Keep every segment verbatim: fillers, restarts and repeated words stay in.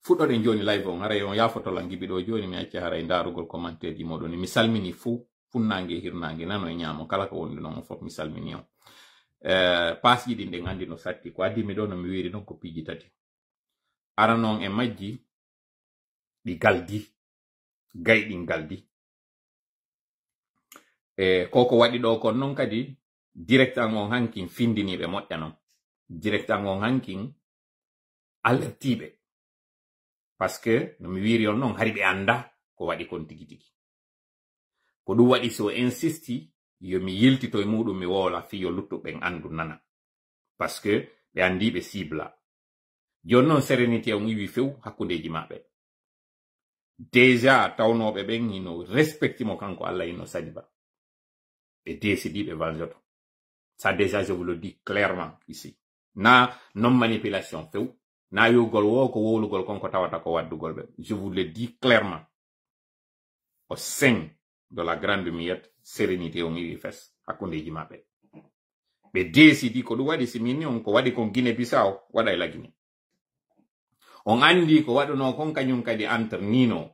fuɗɗoɗen joni live on haray on yafotolan gibiɗo joni mi acci haray darugol commentaire ji moɗon mi salmini fu funnangue hirnangue nano e ñaamo kala ko wondi non fof mi salmini on eh pass ji ɗin ɗen andi no satti ko addi mi ɗo no mi wiri non ko piiji tati ara non e majji ɗi galdi gayɗi galdi e koko waɗi ɗo kon non kadi direct an on hankin findiniɓe moƴƴa non direct an on hankin alertiɓe parce que no mi wiri on non hari ɓe anda ko waɗi kon tigi tigi ko ɗum waɗi so insisti yo mi yiltito e muɗum mi wola fiyo luttuɓen andu nana parce que ɓe andi ɓe cibla joni noon sérénité on iwi few hakkudeji maɓɓe déjà tawnoɓe ɓen hino respectimo kanko Allah hino sadiba ɓe décidi ɓe vanjoto ça déjà je vous le dis clairement ici na non manipulation few na yogol wo ko wowlugol konko tawata ko waddugol ɓe je vous le dis clairement au sein de la grande miette sérénité on iwi fes hakkudeji maɓɓe ɓe décidi ko ɗum waɗi simini on ko waɗi kon Guinée Bissau waɗa e la Guinée on andi ko waɗuno kon kañum kadi entre Nino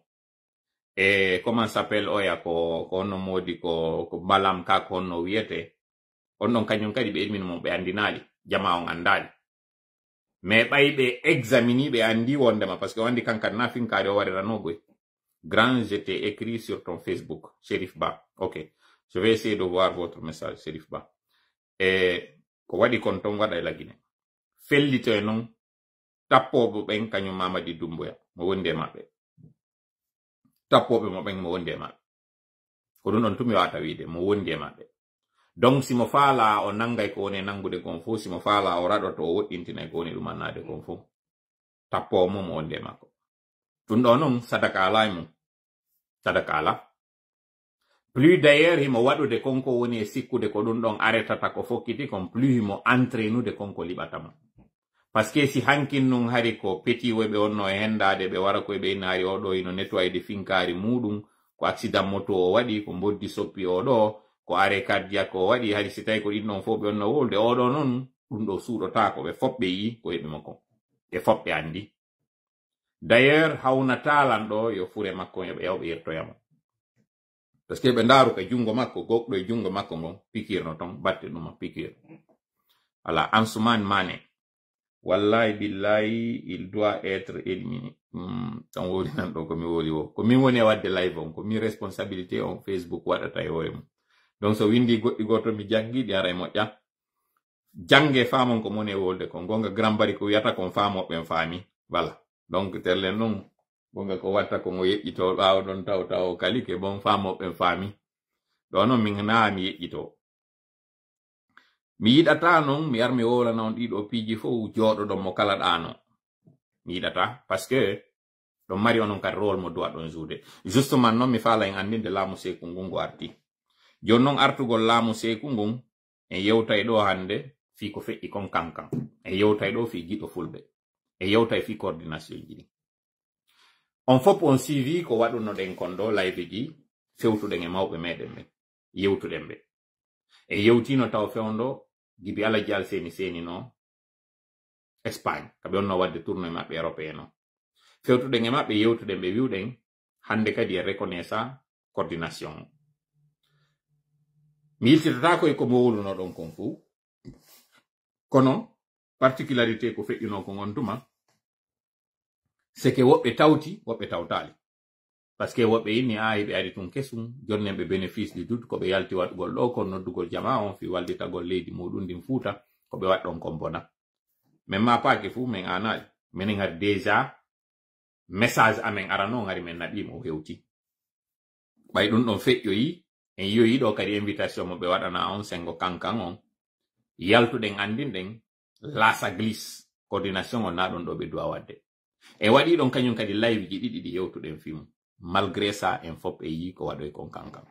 e comment s'appelle oya ko ko onno modi ko ko balam ka ko onno wiyete on non kañum kadi ɓe edmin mo ɓe andinali jama on andali mais ɓay ɓe examini ɓe andi wondema parce que wandi kankat na finkade o waɗiranogoy grand je t'ai écrit sur ton Facebook Shérif Ba ok je vais essayer de voir votre message Shérif Ba e ko waɗi kon ton waɗa e la Guinée fellito e non tappoɓe ɓen kañum Mamadi Doumbouya mo wondi e maɓɓe tappoɓe mo ɓen mo wondi e maɓɓe ko ɗum ɗon tumi wata wiide mo wondi e maɓɓe donc simo faala o nangay ko woni nangude kon fof simo faala o raɗoto o woɗɗintinay ko woni ɗum annade kon fof tappowo mo mo wondi e makko ɗum ɗo noon sadaka ala e mum sadaka ala plus d'ailleurs himo waɗude konko woni e sikkude ko ɗum ɗon aretata ko fokkiti kon plus himo entrainude konko liɓatamo parce que si hankin nun hari ko petiwoy ɓe wonno e hendade ɓe wara koye ɓe inaari oɗo ino nettoyde finkari muɗum ko accident moto o waɗi ko boddi soppi oɗo ko are cardiaque o waɗi hari si tawi ko ɗin ɗon fof ɓe wonno wolde oɗo noon ɗum ɗo suuɗotako ɓe fof ɓe yi ko heɓi makko ɓe fof ɓe andi d'ailleurs hawna talan ɗo yo fure makko yoɓe yawɓe yettoyamo parce que ɓe ndaru ka jungo makko goɗɗo e jungo makko ngon pikirno ton batte ɗuma pikir ala Ansoumane Mané wallahi billahi il doit être éliminé tan wori nan ɗo komi woli o ko min woni e wadde live on ko min responsabilité on Facebook waɗata e hoore mum donc so windi goɗɗi goto mi jangiɗi ara e moƴƴa jange famon ko moni e wolde kon gonga grand bari ko wiyata kon famoɓen faami voilà donc terlen noon gonga ko watta ko mo yeƴƴito ɓawa ɗon taw taw kalike bon famoɓen faami ɗo noon min naa mi yeƴƴito mi yiɗata noon mi ar mi wolana on ɗiɗo piiji fof jooɗoɗon mo kala ɗano mi yiɗata parce que ɗon mari onon kadi rôle mo duwa ɗon joude justement noon mi faala en andinde laamu seeku ngun ngo arti joni noon artugol laamu seeku ngun en yewtay ɗo hande fi ko feƴƴi kon kankan en yewtay ɗo fi giɗo fulɓe en yewtay fi coordination ji ɗi on fof on suivi ko waɗuno ɗen kon ɗo live ji fewtuɗen e mawɓe meɗen ɓe yewtuɗen ɓe e yewtino taw fewndo gibi ala jal seni seni no Espagne kaɓe onno wadde tourno e maɓɓe européen o fewtuɗen e maɓɓe yewtuɗen ɓe wiwɗen hande kadi e reconnaissa coordination mi yiltitatako e ko mo woluno ɗon kon fuu kono particularité ko feƴƴuno ko gon tuma c'est que woɓɓe tawti woɓɓe tawtali parce que woɓɓe inni a ɓe ari tun kesum jonnen ɓe bénéfice du doute ko ɓe yalti waɗugol ɗo kon noddugol jama on fi walditagol leydi muɗum ndin fuuta ko ɓe waɗɗon kon bona men ma paake fuu men anaji minen hari déjà message amen arano ngari men naɓimo o hewti ɓay ɗum ɗon feƴƴoyi en yoyi ɗo kadi invitation mo ɓe waɗana on sengo kankan on yaltuɗen andinɗen lasa glisse coordination on na ɗon ɗo ɓe duwa wadde e waɗi ɗon kañum kadi live ji ɗiɗi ɗi yewtuɗen film malgré ça en fop e yi ko waɗoy kon kankan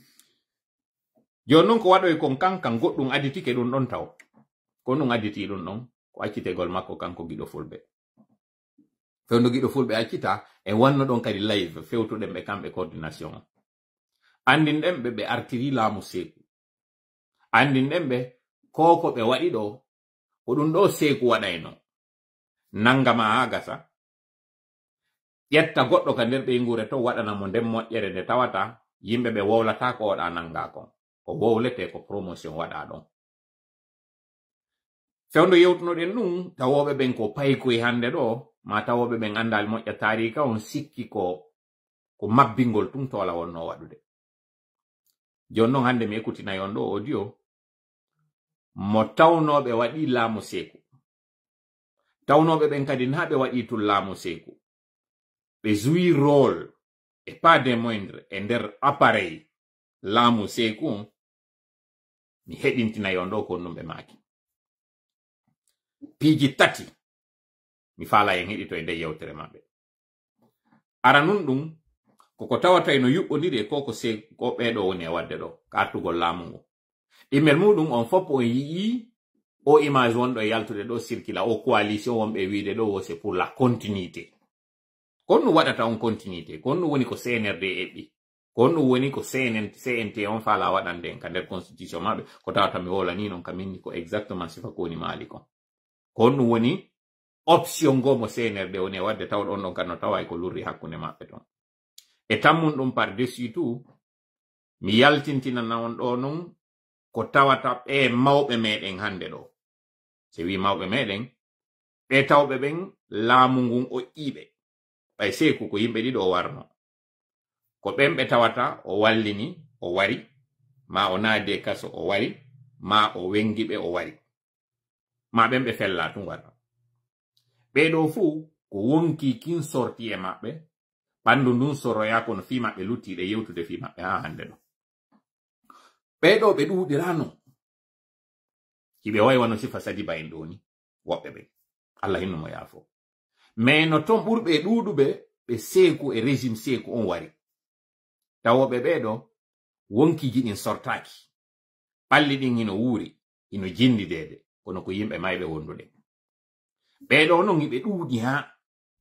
joni noon ko waɗoy kon kankan goɗɗum additike ɗum ɗon taw ko ɗum additi ɗum ɗon ko accitegol makko kanko giɗo fulɓe fewndo giɗo fulɓe accita e wanno ɗon kadi live fewtuɗen ɓe kamɓe coordination andinɗen ɓe ɓe artiri laamu seeku andinɗen ɓe koko ɓe waɗi ɗo ko ɗum ɗo seeku waɗayno nangama ha gasa ƴetta goɗɗo ka nder ɓeygure to waɗana mo nden moƴƴere nde tawata yimɓe ɓe wowlata ko waɗa nanga kon ko wowlete ko promotion waɗa ɗon fewndo yewtunoɗen ɗum tawoɓe ɓen ko paykoy hande ɗo ma tawoɓe ɓen andal moƴƴa tarika on sikki ko ko mabbingol tun tola wonno waɗude jon non hande mi ekkutina on ɗo audio mo tawnoɓe waɗi laamu seeku tawnoɓe ɓen kadi na ɓe waɗi tun laamu seeku ɓe jouit rôle et pas des moindres e nder appareil laamu seeku mi heɗintina on ɗo ko ɗum ɓe maaki piiji tati mi faala en heɗito e nde yewtere maɓɓe ara nun ɗum koko tawata no yuɓɓodiri e koko se ko ɓeɗo woni e wadde ɗo kartugol laamu ngu immel muɗum on fof on yii o image wonɗo e yaltude ɗo circula o coalition wonɓe wiide ɗo wo c'est pour la continuité kon ɗum waɗata on continuité kon ɗum woni ko C N R D eɓɓi kon ɗum woni ko C N T on faala waɗande en ka nder constitution maɓɓe ko tawata mi wola ni non kaminni ko exactement sifa ko woni maali kon kon ɗum woni option go mo C N R D woni e wadde taw ɗon ɗon kan no tawa ko lurri hakkunde maɓɓe ton e tammun ɗum par dessus tout mi yaltintinana on ɗo non ko tawata ɓe mawɓe meɗen hande ɗo se wi mawɓe meɗen ɓe tawɓe ɓen laamu ngun o ƴiɓe ɓay seeku ko yimɓe ɗiɗo o warno ko ɓen ɓe tawata o wallini o wari ma o naade kaso o wari ma o wengi ɓe o wari ma ɓen ɓe fella tun warno ɓeɗo fuu ko wonki kin sorti e maɓɓe ɓandu ndun soroya kono fi maɓɓe luttiɗe yewtude fi maɓɓe ha hande ɗo ɓeɗo ɓe ɗuɗirano hiɓe wayi wano sifa Sadiba en ɗo ni woɓɓe ɓe Allah hinno mo yaafo mais no ton ɓurɓe ɗuɗuɓe ɓe seeku e régime seeku on wari tawoɓe ɓeɗo wonkiji ɗin sortaki ɓalli ɗin hino wuuri hino jindidede kono ko yimɓe mayɓe wondude ɓeɗo non hiɓe ɗuuɗi ha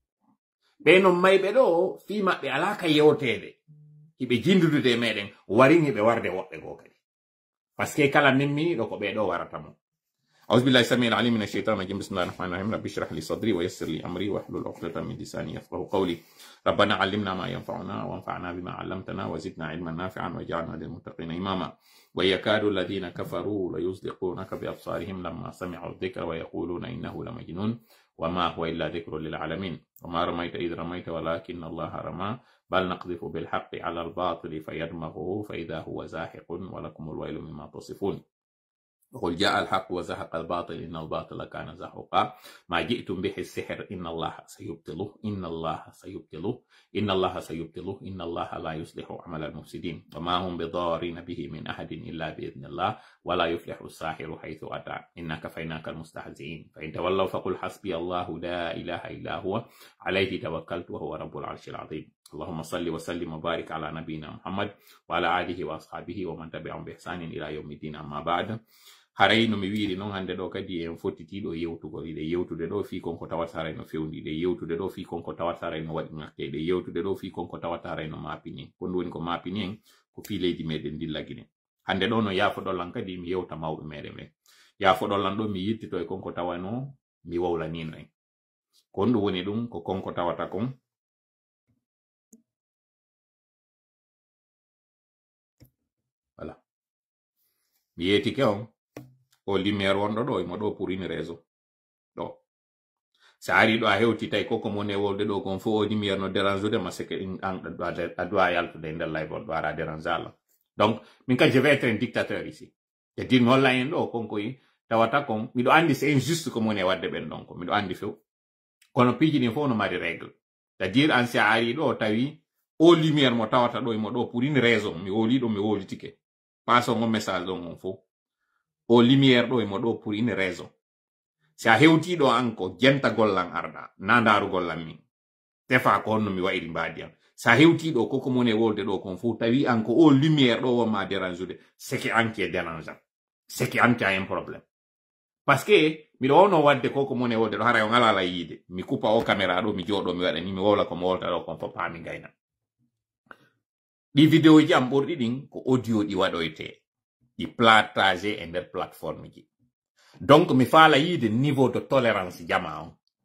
ɓe non mayɓe ɗo fi maɓɓe ala ka yewtede hiɓe jindudude meɗen warin hiɓe warde woɓɓe go kadi par ce que kala nemminiɗo ko ɓeɗo warata mo أعوذ بالله السميع العليم من الشيطان الرجيم بسم الله الرحمن الرحيم رب اشرح لي صدري ويسر لي أمري واحلل عقدة من لساني يفقهوا قولي ربنا علمنا ما ينفعنا وانفعنا بما علمتنا وزدنا علما نافعا واجعلنا للمتقين إماما ويكاد الذين كفروا ليصدقونك بأبصارهم لما سمعوا الذكر ويقولون إنه لمجنون وما هو إلا ذكر للعالمين وما رميت إذ رميت ولكن الله رمى بل نقذف بالحق على الباطل فيدمغه فإذا هو زاهق ولكم الويل مما تصفون وقل جاء الحق وزهق الباطل إن الباطل كان زهوقا ما جئتم به السحر إن الله سيبطله إن الله سيبطله إن الله سيبطله إن الله لا يصلح عمل المفسدين وما هم بضارين به من أحد إلا بإذن الله ولا يفلح الساحر حيث أتى إنا كفيناك المستهزئين فإن تولوا فقل حسبي الله لا إله إلا هو عليه توكلت وهو رب العرش العظيم اللهم صل وسلم وبارك على نبينا محمد وعلى آله وأصحابه ومن تبعهم بإحسان إلى يوم الدين أما بعد haray no mi wiiri non hande ɗo kadi en fottitiɗo yewtugol ɗe yewtude ɗo fi konko tawatare no fewndi ɗe yewtude ɗo fi konko tawatare no waɗi ngakke ɗe yewtude ɗo fi konko tawatare no mapini ko woni ko mapini en ko fi leydi meɗen dillagine hande ɗo no yafoɗollan kadi mi yewta mawɓe meɗen ɓe yafoɗollan ɗo mi yittito e konko tawano mi wowlanino en ko ɗum woni ɗum ko konko tawata kon voilà mi yetike on o lumière wonɗo ɗo imo ɗo pour une raison ɗo sa ari ɗo a hewtitay koko mone wolde ɗo kon fo o lumière no dérange de ma seke an a doit yaltude nder live on ɗo ara dérange ala donc min ka je vais être un dictateur ici e dir mi holla en ɗo konko yi tawata kon miɗo andi c'est injuste ko mone wadde ɓen ɗon ko miɗo andi few kono piiji ɗin fof no mari règle c'est à dire an si a ari ɗo tawi o lumière mo tawata ɗo imo ɗo pour une raison mi woli ɗo mi wolitike passe on message ɗon on fof o lumière ɗo imo ɗo pour une raison si a hewtiɗo an ko jenta gollan arɗa na ndaru gollan min tefa ko honno mi wayri mbadi am sa hewtiɗo koko mone wolde ɗo kon fu tawi an ko o lumière ɗo wonma dérange seki anki e dérangeant seki anki a un problème parce que miɗo wawno wadde koko mone wolde ɗo haray o ngalala yiide mi kupa o caméra ɗo mi jooɗo mi waɗa ni mi wowla komo wolta ɗo kon fof paami gayna ɗi vidéo ji am ɓurɗi ɗin ko audio ɗi waɗoyte ɗi partage e nder plateforme ji donc mi faala yiide niveau de tolérance jama on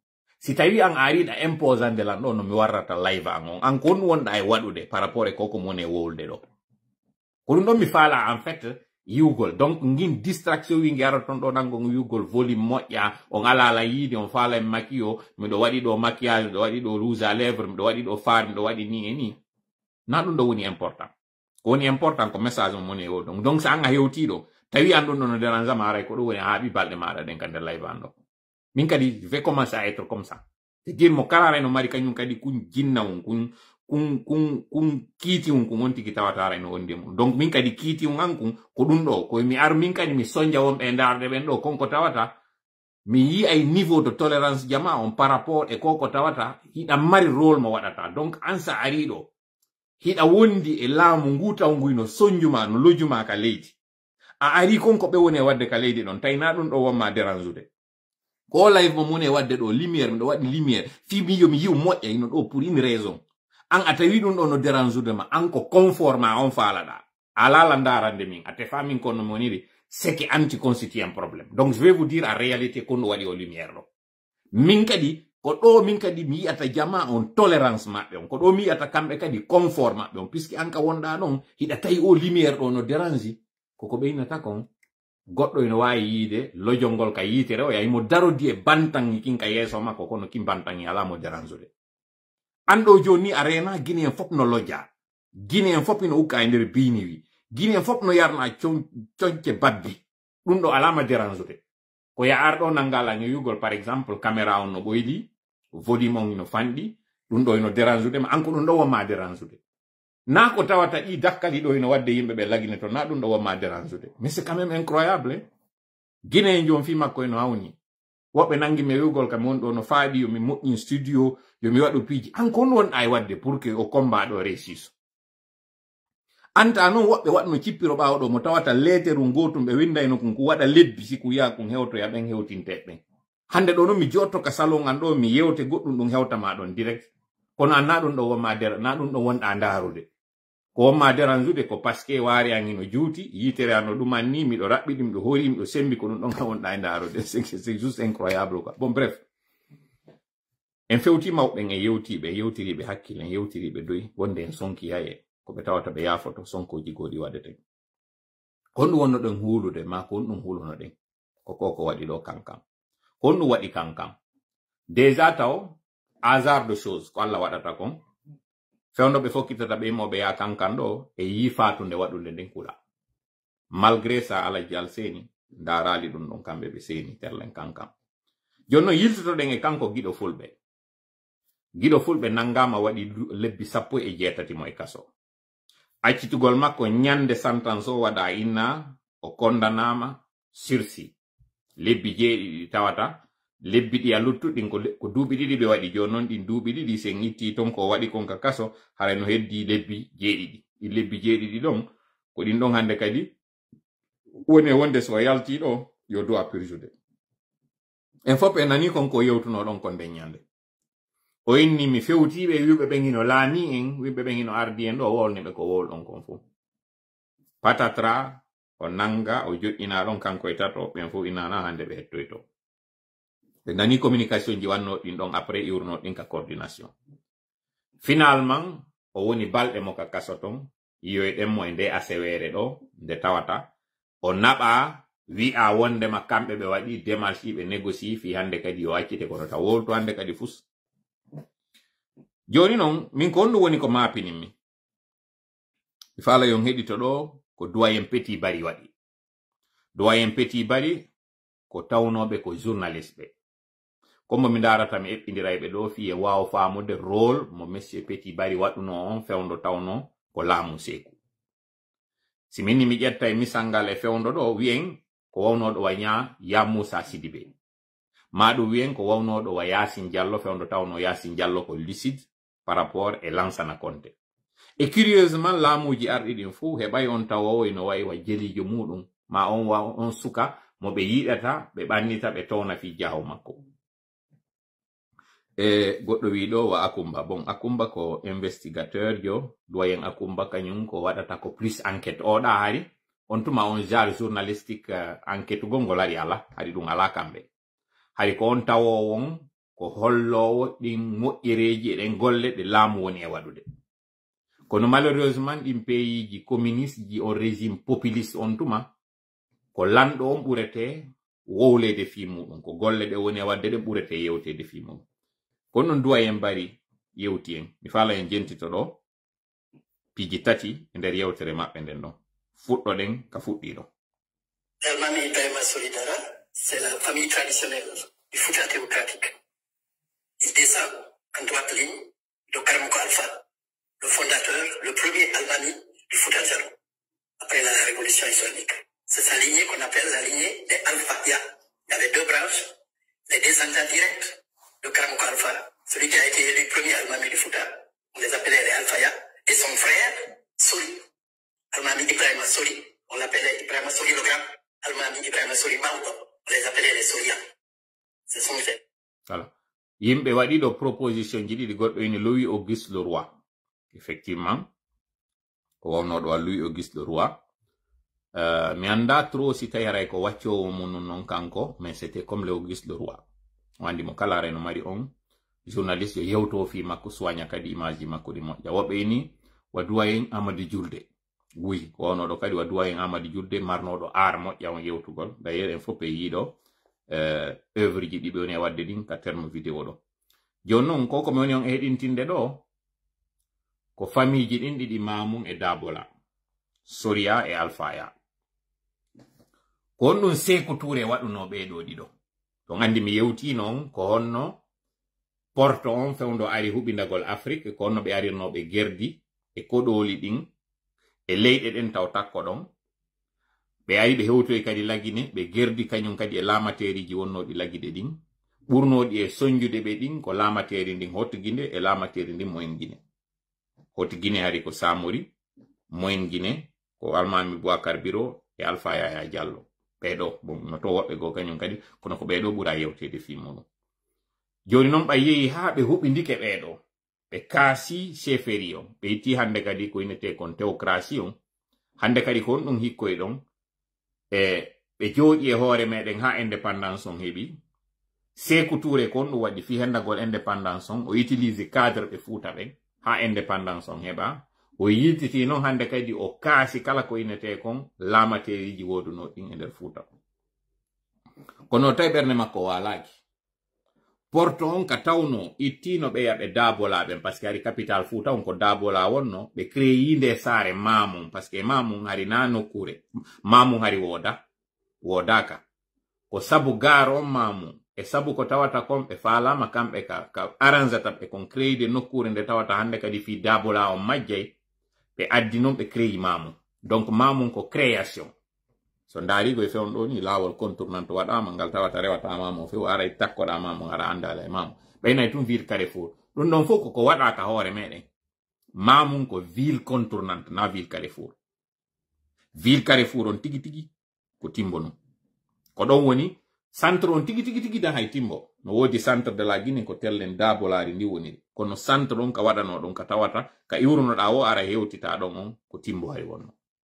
si tawi an ariɗa imposande lan ɗo no mi warrata live an on an kon wonɗa e waɗude par rapport e koko mon e wolde ɗo ko ɗum ɗon mi faala en fait yiwgol donc ngin distraction wi ngi araton ɗo ɗan gon yiwgol volume moƴƴa on ala la yiide on faala e makio miɗo waɗi ɗo maquillage miɗo waɗi ɗo rouge à lèvre miɗo waɗi ɗo far miɗo waɗi ni e ni na ɗum ɗo woni important ko woni important ko message mon e wolde donc so an a hewtiɗo tawi an ɗum ɗo no dérange ma aray ko ɗum woni a haɓi balɗe maɗa ɗen ka nder live an ɗo min kadi je vais commencer à être comme ça c'est-à-dire mo kala no mari kañum kadi kun jinna on kun kun kun kun kiiti on kun on tigi tawata no wonde mum donc min kadi kiiti on an kun ko ɗum ɗo ko mi ar min kadi mi sonja wonɓe ndarde ɓen ɗo konko tawata mi yi ay niveau de tolérance jama on par rapport e koko tawata hiɗa mari rôle mo waɗata donc an sa ari ɗo hiɗa wondi e laamu nguta nguy no sonjuma no lojuma ka leydi a ari konko ɓe woni e wadde ka leydi ɗon tawi na ɗum ɗo wonma dérange ko live mo mune wadde ɗo lumière miɗo waɗi lumière fi mi yo mi yiw moƴƴa ino ɗo pour une raison an a tawi ɗum ɗo no dérange de ma an ko confort ma on faalaɗa alala ndarande min a tefa min kono moniri c'est que anti constitue un problème donc je vais vous dire en réalité kono waɗi o lumière ɗo min kadi ko ɗo min kadi mi yiyata jama on tolérance maɓɓe on ko ɗo mi yiyata kamɓe kadi confort maɓɓe on puisque an ka wonɗa ɗon hiɗa tawi o lumière ɗo no dérange koko ɓeynata kon goɗɗo ino wawi yiide lojol ngol ka yitere o yayi mo darodi e bantangi kin ka yeeso makko kono kin bantangi ala mo dérange an ɗo joni a rena guinéen fop no lojja guinéen fop ino ukka e nder bini wi guinéen fop no yarna coñce babbi ɗum ɗo alama dérange ko ya ar ɗo nangala no yugol par exemple caméra on no ɓoyɗi volume on ino fanɗi ɗum ɗo ino dérange ma an ko ɗum ɗo wonma dérange na ko tawata ɗi dakkali ɗo ino wadde yimɓe ɓe lagine to na ɗum ɗo wonma dérange mais c'est quand même incroyable guinéen jom fi makko eno hawni woɓɓe nangi mi yugol kam won ɗo no faaɗi yomi moƴƴin studio yomi waɗu piiji an kon wonɗa e wadde pour que o combat ɗo réussisse anta noon woɓɓe waɗno cippiro ɓawo ɗo mo tawata leteru gotum ɓe windayno kon ko waɗa lebbi si ko yiya kon hewtoya ɓen hewtinte ɓen hande ɗo no mi jotto ka salon an ɗo mi yewte goɗɗum ɗum hewtama ɗon direct kono an na ɗum ɗo wonma dera na ɗum ɗo wonɗa ndarude ko wonma dérange ko parce que waari an ino juuti yitere an no ɗuman ni miɗo raɓɓiɗi miɗo hoori miɗo sembi ko ɗum ɗon ka wonɗa e ndarude c'est juste incroyable quoi bon bref en fewti mawɓen e yewtiɓe yewtiriɓe hakkille en yewtiriɓe doyi wonde en sonki yaye ko ɓe tawata ɓe yafoto sonkoji goɗi waɗete kon ɗum wonno ɗen huulude ma ko ɗum huuluno ɗen ko koko waɗi ɗo kankam kon ɗum waɗi kankam déjà taw hasard de chose ko Allah waɗata kon fewndo ɓe fokkitata ɓe moɓe ya kankan ɗo e yi fatunde waɗude nden kula malgré ça alaji al seni darali ɗum ɗon kamɓe ɓe seni terlen kankam jonno yiltotoɗen e kanko giɗo fulɓe giɗo fulɓe nangama waɗi lebbi sappo e jeetati mo e kaso accitugol makko ñande sentence o waɗa inna o kondanama sursis lebbi jeeɗiɗi tawata lebbi ɗi a luttuɗin ko duuɓi ɗiɗi ɓe waɗi joni noon ɗin duuɓi ɗiɗi sen itti ton ko waɗi kon ka kaso hara no heddi lebbi jeeɗiɗi ɗi lebbi jeeɗiɗi ɗon ko ɗin ɗon hande kadi woni wonde so yalti ɗo yo do'a purjude en fof en nani kon ko yewtuno ɗon kon nden ñande o inni mi fewtiɓe wiɓe ɓen hino laami en wiɓe ɓen hino ardi en ɗo wolniɓe ko wolɗon kon fof patatra o nanga o joƴƴina ɗon kanko e tato ɓen fof inana hande ɓe hettoyto ɓe nani communication ji wanno ɗin ɗon après iwruno ɗin ka coordination finalement o woni balɗe mo ka kaso ton yiyoyɗenmo e nde asewere ɗo nde tawata o naɓa wi'a wondema kamɓe ɓe waɗi démarche ɓe négocie fi hande kadi o accite kono ta wolto hande kadi fus joni noon min ko honɗum woni ko mapininmi mi faala yon heɗito ɗo ko doyen Petit Barry waɗi doyen Petit Barry ko tawnoɓe ko journaliste ɓe comme mi darata mi eɓɓindirayɓe ɗo fi e wawa famude rôle mo monsieur Petit Barry waɗuno on fewndo tawno ko laamu seeku si minni mi ƴetta e misangal e fewndo ɗo wiyen ko wawnoɗo wa ña ya Moussa Sidibé maɗum wiyen ko wawnoɗo wa Yasin Diallo fewndo tawno Yasin Diallo ko lucide par rapport e Lansana Conté e curieusement laamuji arɗi ɗin fuu heɓay on tawowo ino wayi wa jelijo muɗum ma on wa on suka mo ɓe yiɗata ɓe ɓannita ɓe towna fi jaho makko e goɗɗo wi ɗo wa Akumba bon Akumba ko investigateur jo doyen Akumba kañum ko waɗata ko plus enquête oɗa hari on tuma on genre journalistique uh, enquête gongol ari ala hari ɗum ala kamɓe hari ko on tawowon ko hollowo ɗin moƴƴereji eɗen golle ɗe laamu woni e waɗude. Kono malheureusement ɗin pays ji communiste ji on régime populiste on tuma ko lanɗo on ɓurete wowlede fi muɗum, ko golle ɗe woni e wadde ɗe ɓurete yewtede fi muɗum. Kono non duwa en bari yewti en mi fala en jentito ɗo piji tati e nder yewtere maɓɓe nden ɗon. Fuɗɗoɗen ka fuɗɗiɗo. Almami Ibrahima Solidara, c'est la famille traditionnelle du Fouta démocratique. Il descend en droite ligne de Karamoko Alpha, le fondateur, le premier Almami du Fouta Djallon, après la révolution islamique. C'est sa lignée qu'on appelle la lignée des Alpha-Ya. Il y avait deux branches, les descendants directs de Karamoko Alpha, celui qui a été élu premier Almami du Fouta, on les appelait les Alpha-Ya, et son frère, Soli, Almami Ibrahima Soli, on l'appelait Ibrahima Soli le Grand, Almami Ibrahima Soli Maudo, on les appelait les Soliens. Ce sont fait. Voilà. Yimɓe waɗi ɗo proposition ji ɗiɗi, goɗɗo ene Louis Auguste Leroy. Effectivement, ko wawnoɗo wa Louis Auguste Leroy. Uh, mi anda trop si tayaray ko waccowo mum non kanko, mais c'était comme le Auguste Leroy. Wandi mo kala reno mari on journaliste yo yewto fi makko soigna kadi image ji makko di moƴƴa. Woɓɓe ni waduwa en Amadou Julde. Oui, ko wawnoɗo kadi waduwa en Amadou Julde marnoɗo art moƴƴa on yewtugol. D'ailleurs en foppe yiɗo uh, œuvre ji ɗiɓe woni e wadde ɗin ka terme vidéo ɗo. Joni non ko komi woni on heɗintinde ɗo ko famille ji ɗin ɗiɗi Mamum e Dabola, Soria e Alfaya. Ko on ɗum Sékou Touré waɗuno ɓeɗo ɗiɗo. To andi mi yewti non ko honno porto on fewndo ari huɓindagol Afrique, ko honno ɓe arirnoɓe gerdi e koɗoli ɗin e leyɗe ɗen taw takko ɗon. Ɓe ari ɓe hewtoy kadi lagine, ɓe gerdi kañum kadi e lamateriji wonnoɗi lagide ɗin. Ɓurnoɗi e soñjude ɓe ɗin ko lamateri ndin Hotguinde e lamateri ndin Moyen Guinée. Hotguine hari ko Samori, Moyen Guinée ko Almami Boubacar Biro e Alpha Yaya Diallo. Ɓeɗo bon no to woɓɓe go kañum kadi kono ko ɓeɗo ɓura yewtede fi muɗum. Joni noon ɓa yehi ha ɓe huɓindike ɓeɗo, ɓe kaasi chefferie on, ɓe itti hande kadi ko inete kon théocratie on. Hande kadi ko on ɗum hikkoy ɗon e ɓe jooɗi e hoore meɗen ha indépendance on heɓi. Sékou Touré ko on ɗum waɗi fi hendagol indépendance on, o utilise cadre ɓe Fouta ɓen ha indépendance on heɓa. O yiltiti noon hande kadi o kaasi kala ko inete kon lamateriji woduno ɗin e nder Fouta. Kono tawi ɓernde makko walaki. Porto on ka tawno ittino ɓe yaɓe Dabola ɓen, parce que hari capital Fouta on ko Dabola wonno, ɓe créyi nde saare Mamum, parce que Mamum hari na nokkure, Mamum hari woda, wodaka. Ko sabu garo on Mamum, e sabu ko tawata kon ɓe falama kamɓe ka, ka aranzata ɓe kon créyde nokkure nde tawata hande kadi fi Dabola on majjay, ɓe addi noon ɓe créyi Mamum. Donc Mamum ko création. So ndaari goye fewn ɗo ni lawol contournante waɗama ngal tawata rewata Mamum few ara takkoɗa Mamum ara andala e Mamum. Ɓeynay tum ville Carrefour. Ɗum ɗon fof koko waɗaka hoore meɗen. Mamum ko ville contournante na ville Carrefour. Ville Carrefour on tigi tigi ko timbo non. Ko ɗon woni centre on tigi tigi tigi dan hay timbo. No wodi centre de la Guinée ko tellen Dabolari ndi woni. Kono centre on ka waɗano ɗon ka tawata ka iwrunoɗa o ara hewtita ɗon on ko timbo hay wonno.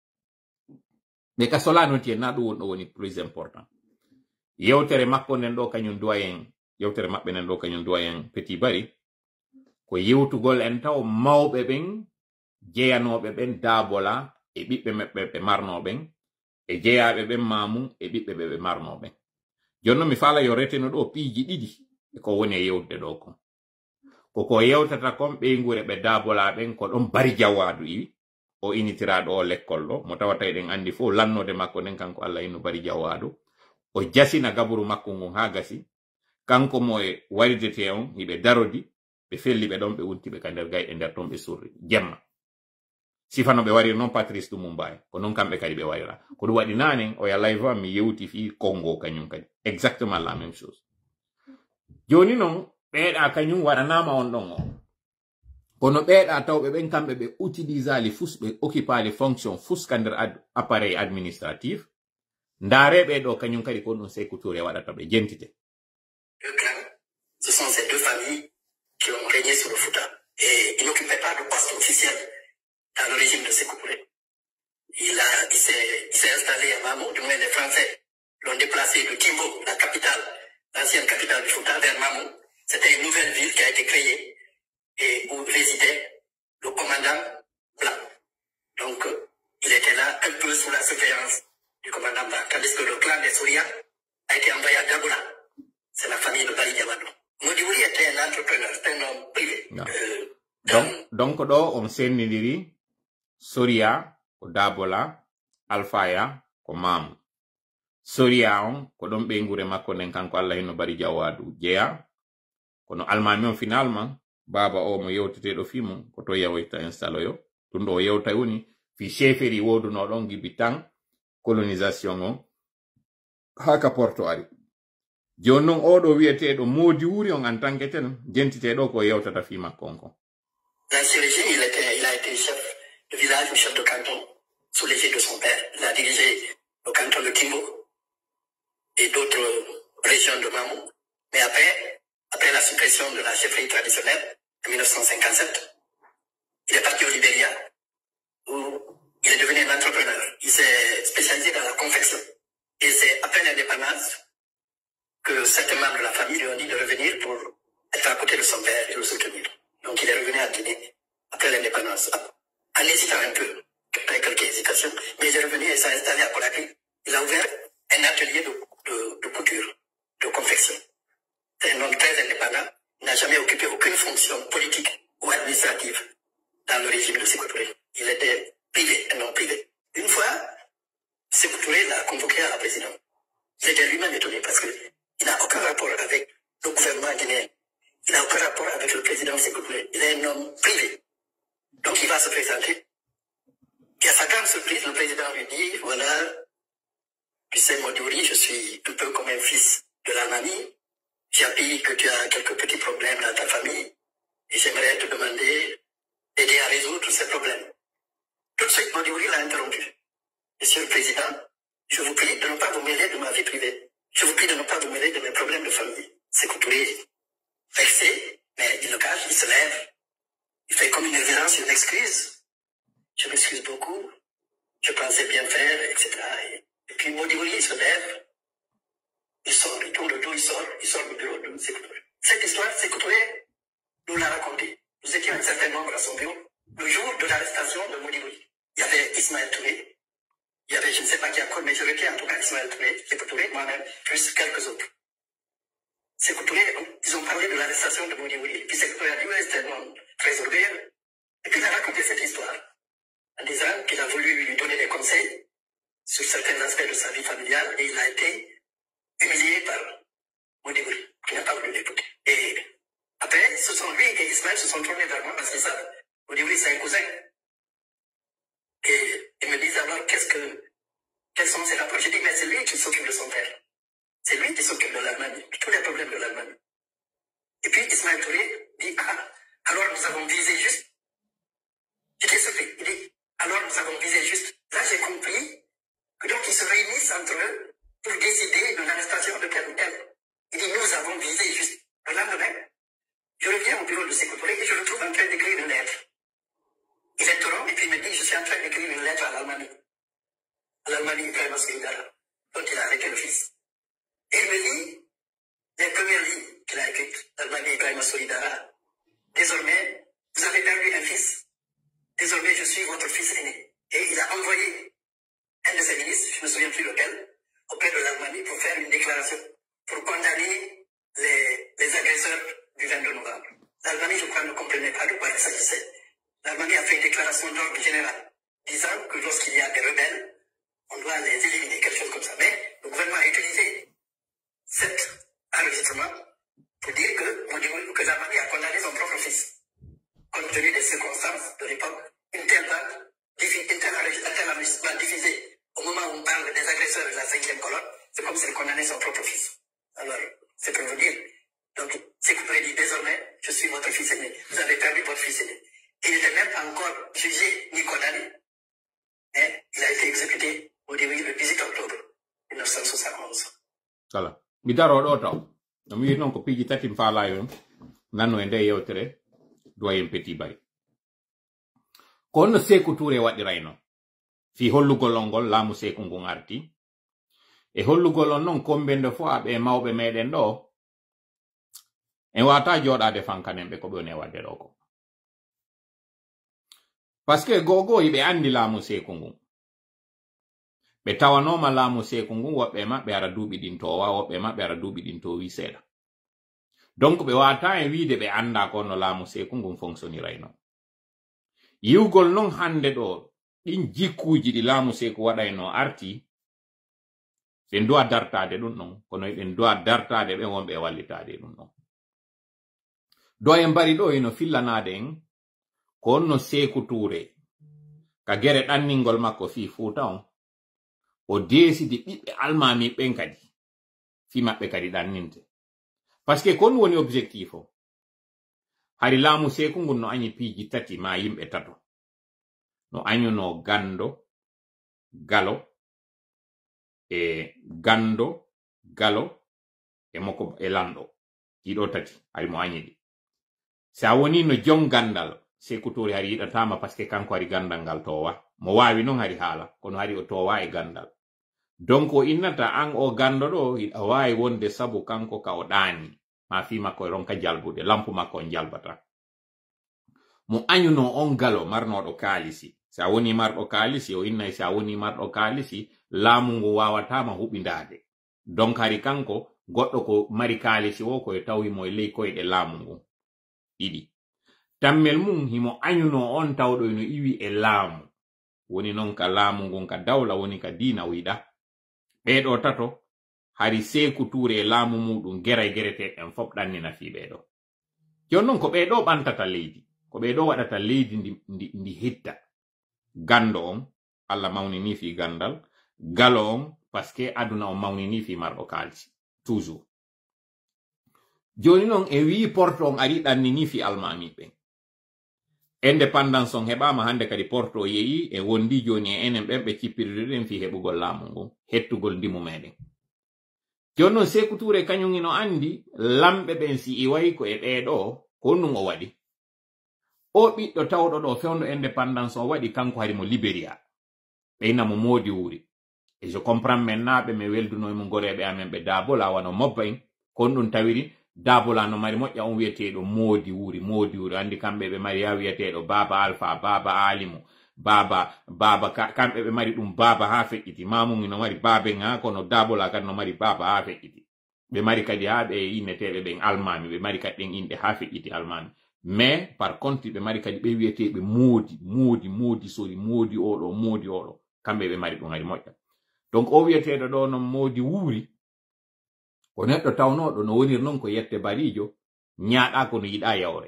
Mais ka sola non tien na ɗum won ɗo woni plus important. Yewtere makko nden ɗo kañum doyen, yewtere maɓɓe nden ɗo kañum doyen Petit Bari, ko yewtugol en taw mawɓe ɓen jeyanoɓe ɓen Dabola e ɓiɓɓe maɓɓe ɓe marnoɓen e jeyaɓe ɓen Mamum e ɓiɓɓe ɓe ɓe marnoɓen. Jonno mi fala yo reteno ɗo piiji ɗiɗi e ko woni e yewtude ɗo kon. Koko yewtata kon ɓeygure ɓe Dabola ɓen ko ɗon Bari Jawadu iwi o initiraɗo o lekkol ɗo mo tawata eɗen andi fof lannode makko nden kanko Allah inno Bari Jawadu o jasina gaburu makko ngon ha gasi kanko mo e waridete on hiɓe darodi ɓe felli ɓe ɗon ɓe wuntiɓe ka nder gayɗe nder ton ɓe surri jemma sifano ɓe warir noon Patrice Lumumba ko noon kamɓe kadi ɓe warira ko ɗum waɗi nanen o ya live am mi yewti fi Congo kañum kadi exactement la même chose. Joni noon ɓeeɗa kañum waɗanama on ɗon o kono ɓeeɗa tawɓe ɓen kamɓe ɓe utilisali fus ɓe occupali fonction fuska nder ad, appareil administratif ndareɓe ɗo kañum kadi ko ɗum Sékou Touré waɗata ɓe jentite. Ce sont ces deux familles qui ont régné sur le Fouta et ils n'occupaient pas de poste officiel dans le régime de Sékou Touré. Il a, il s'est, il s'est installé à Mamou, du moins les Français l'ont déplacé de Timbo, la capitale, l'ancienne capitale du Fouta, vers Mamou. C'était une nouvelle ville qui a été créée et où résidait le commandant blanc. Donc, euh, il était là un peu sous la surveillance du commandant blanc, tandis que le clan des Souria a été envoyé à Daboula. C'est la famille de Bali Diamado. Modiwuri était un entrepreneur, un homme privé. Euh, donc, donc, do on sennidiri Souria ko Dabola, Alfaya ko Mamu. Souria on ko don be ngure makko nen kanko Allah hino Bari Jawadu jeya kono almami on finalement baba o mo yewteteɗo fimo ko to yawoyta installe yo ɗum ɗo yewta woni fi cheferi woduno ɗon gibi tan colonisation o haka porto ari joni noon oɗo wiyeteɗo Modiwuri on en tant que tel jentiteɗo ko yewtata fi makko on ko. L'ancien régime, il, était, il a été chef de village ou chef de canton sous l'égide de son père. Il a dirigé le canton de Kimbo et d'autres régions de Mamou. Mais après, après la suppression de la chefferie traditionnelle en mille neuf cent cinquante-sept, il est parti au Libéria où il est devenu un entrepreneur. Il s'est spécialisé dans la confection. Et c'est après l'indépendance que certains membres de la famille lui ont dit de revenir pour être à côté de son père et le soutenir. Donc il est revenu à Guinée après l'indépendance, en hésitant un peu, après quelques hésitations, mais il est revenu et s'est installé à Conakry. Il a ouvert un atelier de, de, de couture, de confection. C'est un homme très indépendant, il n'a jamais occupé aucune fonction politique ou administrative dans le régime de Sékou Touré. Il était privé, un homme privé. Une fois, Sékou Touré l'a convoqué à la présidence. Il était lui-même étonné parce qu'il n'a aucun rapport avec le gouvernement guinéen. Il n'a aucun rapport avec le président Sékou Touré. Il est un homme privé. Donc il va se présenter. Et à sa grande surprise, le président lui dit, voilà, tu sais Modiwuri, je suis un peu comme un fils de la mamie. J'ai appris que tu as quelques petits problèmes dans ta famille. Et j'aimerais te demander d'aider à résoudre ces problèmes. Tout de suite, Modiwuri l'a interrompu. Monsieur le président, je vous prie de ne pas vous mêler de ma vie privée. Je vous prie de ne pas vous mêler de mes problèmes de famille. Sékou Touré, vexé, mais il le cache, il se lève. Il fait comme une révérence, une excuse. Je m'excuse beaucoup. Je pensais bien faire, et cetera. Et, et puis Modiwuri, il se lève. Il sort, il tourne le dos, il sort, il sort du bureau de Sékou Touré. Cette histoire, Sékou Touré nous l'a racontée. Nous étions un certain nombre à son bureau le jour de l'arrestation de Modiwuri. Il y avait Ismaël Touré. Il y avait, je ne sais pas qui encore, mais je retiens en tout cas Ismaël Touré, Sékou Touré, moi-même, plus quelques autres. Sékou Touré, ils ont parlé de l'arrestation de Modiwuri. Et puis Sékou Touré a dit, ouais, c'était un homme très orgueilleux. Et puis il a raconté cette histoire en disant qu'il a voulu lui donner des conseils sur certains aspects de sa vie familiale et il a été humilié par Modiwuri, qui n'a pas voulu l'écouter. Et après, ce sont lui et Ismaël se sont tournés vers moi parce qu'ils savent, Modiwuri c'est un cousin. Et ils me disent alors, qu'est-ce que, quels sont ses rapports? J'ai dit, mais c'est lui qui s'occupe de son père. C'est lui qui s'occupe de l'Allemagne, de tous les problèmes de l'Allemagne. Et puis Ismaël Touré dit, ah, alors nous avons visé juste. J'étais surpris. Il dit, alors nous avons visé juste. Là, j'ai compris que donc ils se réunissent entre eux pour décider de l'arrestation de tel ou tel. Il dit, nous avons visé juste. Le lendemain, je reviens au bureau de Sékou Touré et je le trouve en train d'écrire une lettre. Il interrompt et puis il me dit, je suis en train d'écrire une lettre à l'Allemagne. À l'Allemagne, Ibrahima Solidara, dont il a arrêté le fils. Et il me dit, les premières lignes qu'il a écrites, l'Allemagne, Ibrahima Solidara, désormais, vous avez perdu un fils. Désormais, je suis votre fils aîné. Et il a envoyé un de ses ministres, je ne me souviens plus lequel, auprès de l'Allemagne pour faire une déclaration, pour condamner les, les agresseurs du vingt-deux novembre. L'Allemagne, je crois, ne comprenait pas de quoi il s'agissait. L'Allemagne a fait une déclaration d'ordre général, disant que lorsqu'il y a des rebelles, on doit les éliminer, quelque chose comme ça. Mais le gouvernement a utilisé cet enregistrement pour dire que, que l'Allemagne a condamné son propre fils. Compte tenu des circonstances de l'époque, une telle bande, un tel enregistrement diffusé au moment où on parle des agresseurs de la cinquième colonne, c'est comme s'il condamnait son propre fils. Alors, c'est pour vous dire. Donc, Sékou Touré dit désormais, je suis votre fils aîné. Vous avez perdu votre fils aîné. Il n'était même pas encore jugé ni condamné. Mais il a été exécuté au début le dix-huit octobre mille neuf cent soixante-onze. Voilà. Bidaro ɗo taw. No mi non ko piji tati mfala yon. Nano e nde yewtere doyen Petit Bay. Kono Sékou Touré waɗirayno. Fi hollugol ngol laamu Sékou ngu arti. E hollugol on non kombende fo aɓe mawɓe meɗen ɗo. en wata joɗade fankanemɓe ko ɓe woni e wadde ɗo ko par ce que gogo yiɓe andi laamu seeku ngun ɓe tawanoma laamu seeku ngun woɓɓe maɓɓe ara duuɓi ɗin towa woɓɓe maɓɓe ara duuɓi ɗin to wi seeɗa donc ɓe wata en wiide ɓe anda ko no laamu seeku ngun fonctionnirayno yiwgol non hande ɗo ɗin jikkuji ɗi laamu seeku waɗayno arti ɓe duwa dartade ɗum ɗon kono ɓe duwa dartade ɓe wonɓe wallitade ɗum ɗon do en mbari ɗo eno fillanade en ko onno Seeku Touré ka gere ɗanningol makko fi Fuuta on o deesidi ɓiɓɓe almami ɓen kadi fi maɓɓe kadi ɗanninte par ce que kon woni objectif o hari laamu seeku ngun no añi piiji tati ma yimɓe tato no añuno gando galo e gando galo e moko e lando ɗiɗo tati hari mo añi ɗi sa woni no jom gandal Seeku Touré hari yiɗatama par ce que kanko hari gandal ngal towa mo wawi non hari haala kono hari o towa e gandal donc o innata an o gando ɗo hiɗa wawi wonde sabu kanko ka o ɗaani ma fi makko e ronka jalbude lampu makko on jalbata mo añuno on galo marnoɗo kaalisi sa woni marɗo kaalisi o innay sa woni marɗo kaalisi laamu ngu wawatama huɓindade donc hari kanko goɗɗo ko mari kaalisi o koye tawimo e ley koyɗe laamu ngu ɗiɗi tammel mum himo añuno on tawɗo no iwi e laamu woni non ka laamu ngun ka dawla woni ka diina wiɗa ɓeɗo tato hari Seeku Touré laamu muɗum geray gerete en fop ɗannina fi ɓeɗo jon non ko ɓeɗo ɓantata leydi ko ɓeɗo waɗata leydi ndi, ndi, ndi hitta gando on Allah mawnini fi gandal galo on parce que aduna on mawnini fi marɗo kaalisi toujours joni non e wi porto on ari ɗannini fi almami ɓen indépendance on heɓama hande kadi porto yeyi e wondi joni e enen ɓen ɓe cippiriɗen fi heɓugol laamu ngun hettugol ndimu meɗen joni noon Seeku Touré kañum ino andi lamɓe ɓen si iwayi ko e ɓeɗo ko ɗum o waɗi o ɓiɗɗo tawɗo ɗo fewndo indépendance o waɗi kanko hari mo Libéria ɓeyna mo moodi wuri et je comprends maintenant ɓe mi welduno mo goreɓe amen ɓe Dabola wano mobba en kon ɗum tawiri Dabola no mari moƴƴa on wiyeteɗo moodi wuri moodi wuri andi kamɓe ɓe mari ya wiyeteɗo baba Alpha baba Alimu baba baba kamɓe ɓe mari ɗum baba ha feƴƴiti mamum no mari baben ha kono Dabola kadi no mari baba ha feƴƴiti ɓe mari kadi ha ɓe inneteɓe ɓen almami ɓe mari kadi ɗen inɗe ha feƴƴiti almami mais par contre ɓe mari kadi ɓe wiyeteɓe moodi moodi moodi sori moodi oɗo moodi oɗo kamɓe ɓe mari ɗum hari moƴƴa donc o wiyeteɗo ɗo non moodi wuuri ko neɗɗo tawnoɗo no wonir non ko yette barijo ñaaɗa ko no yiɗa yawre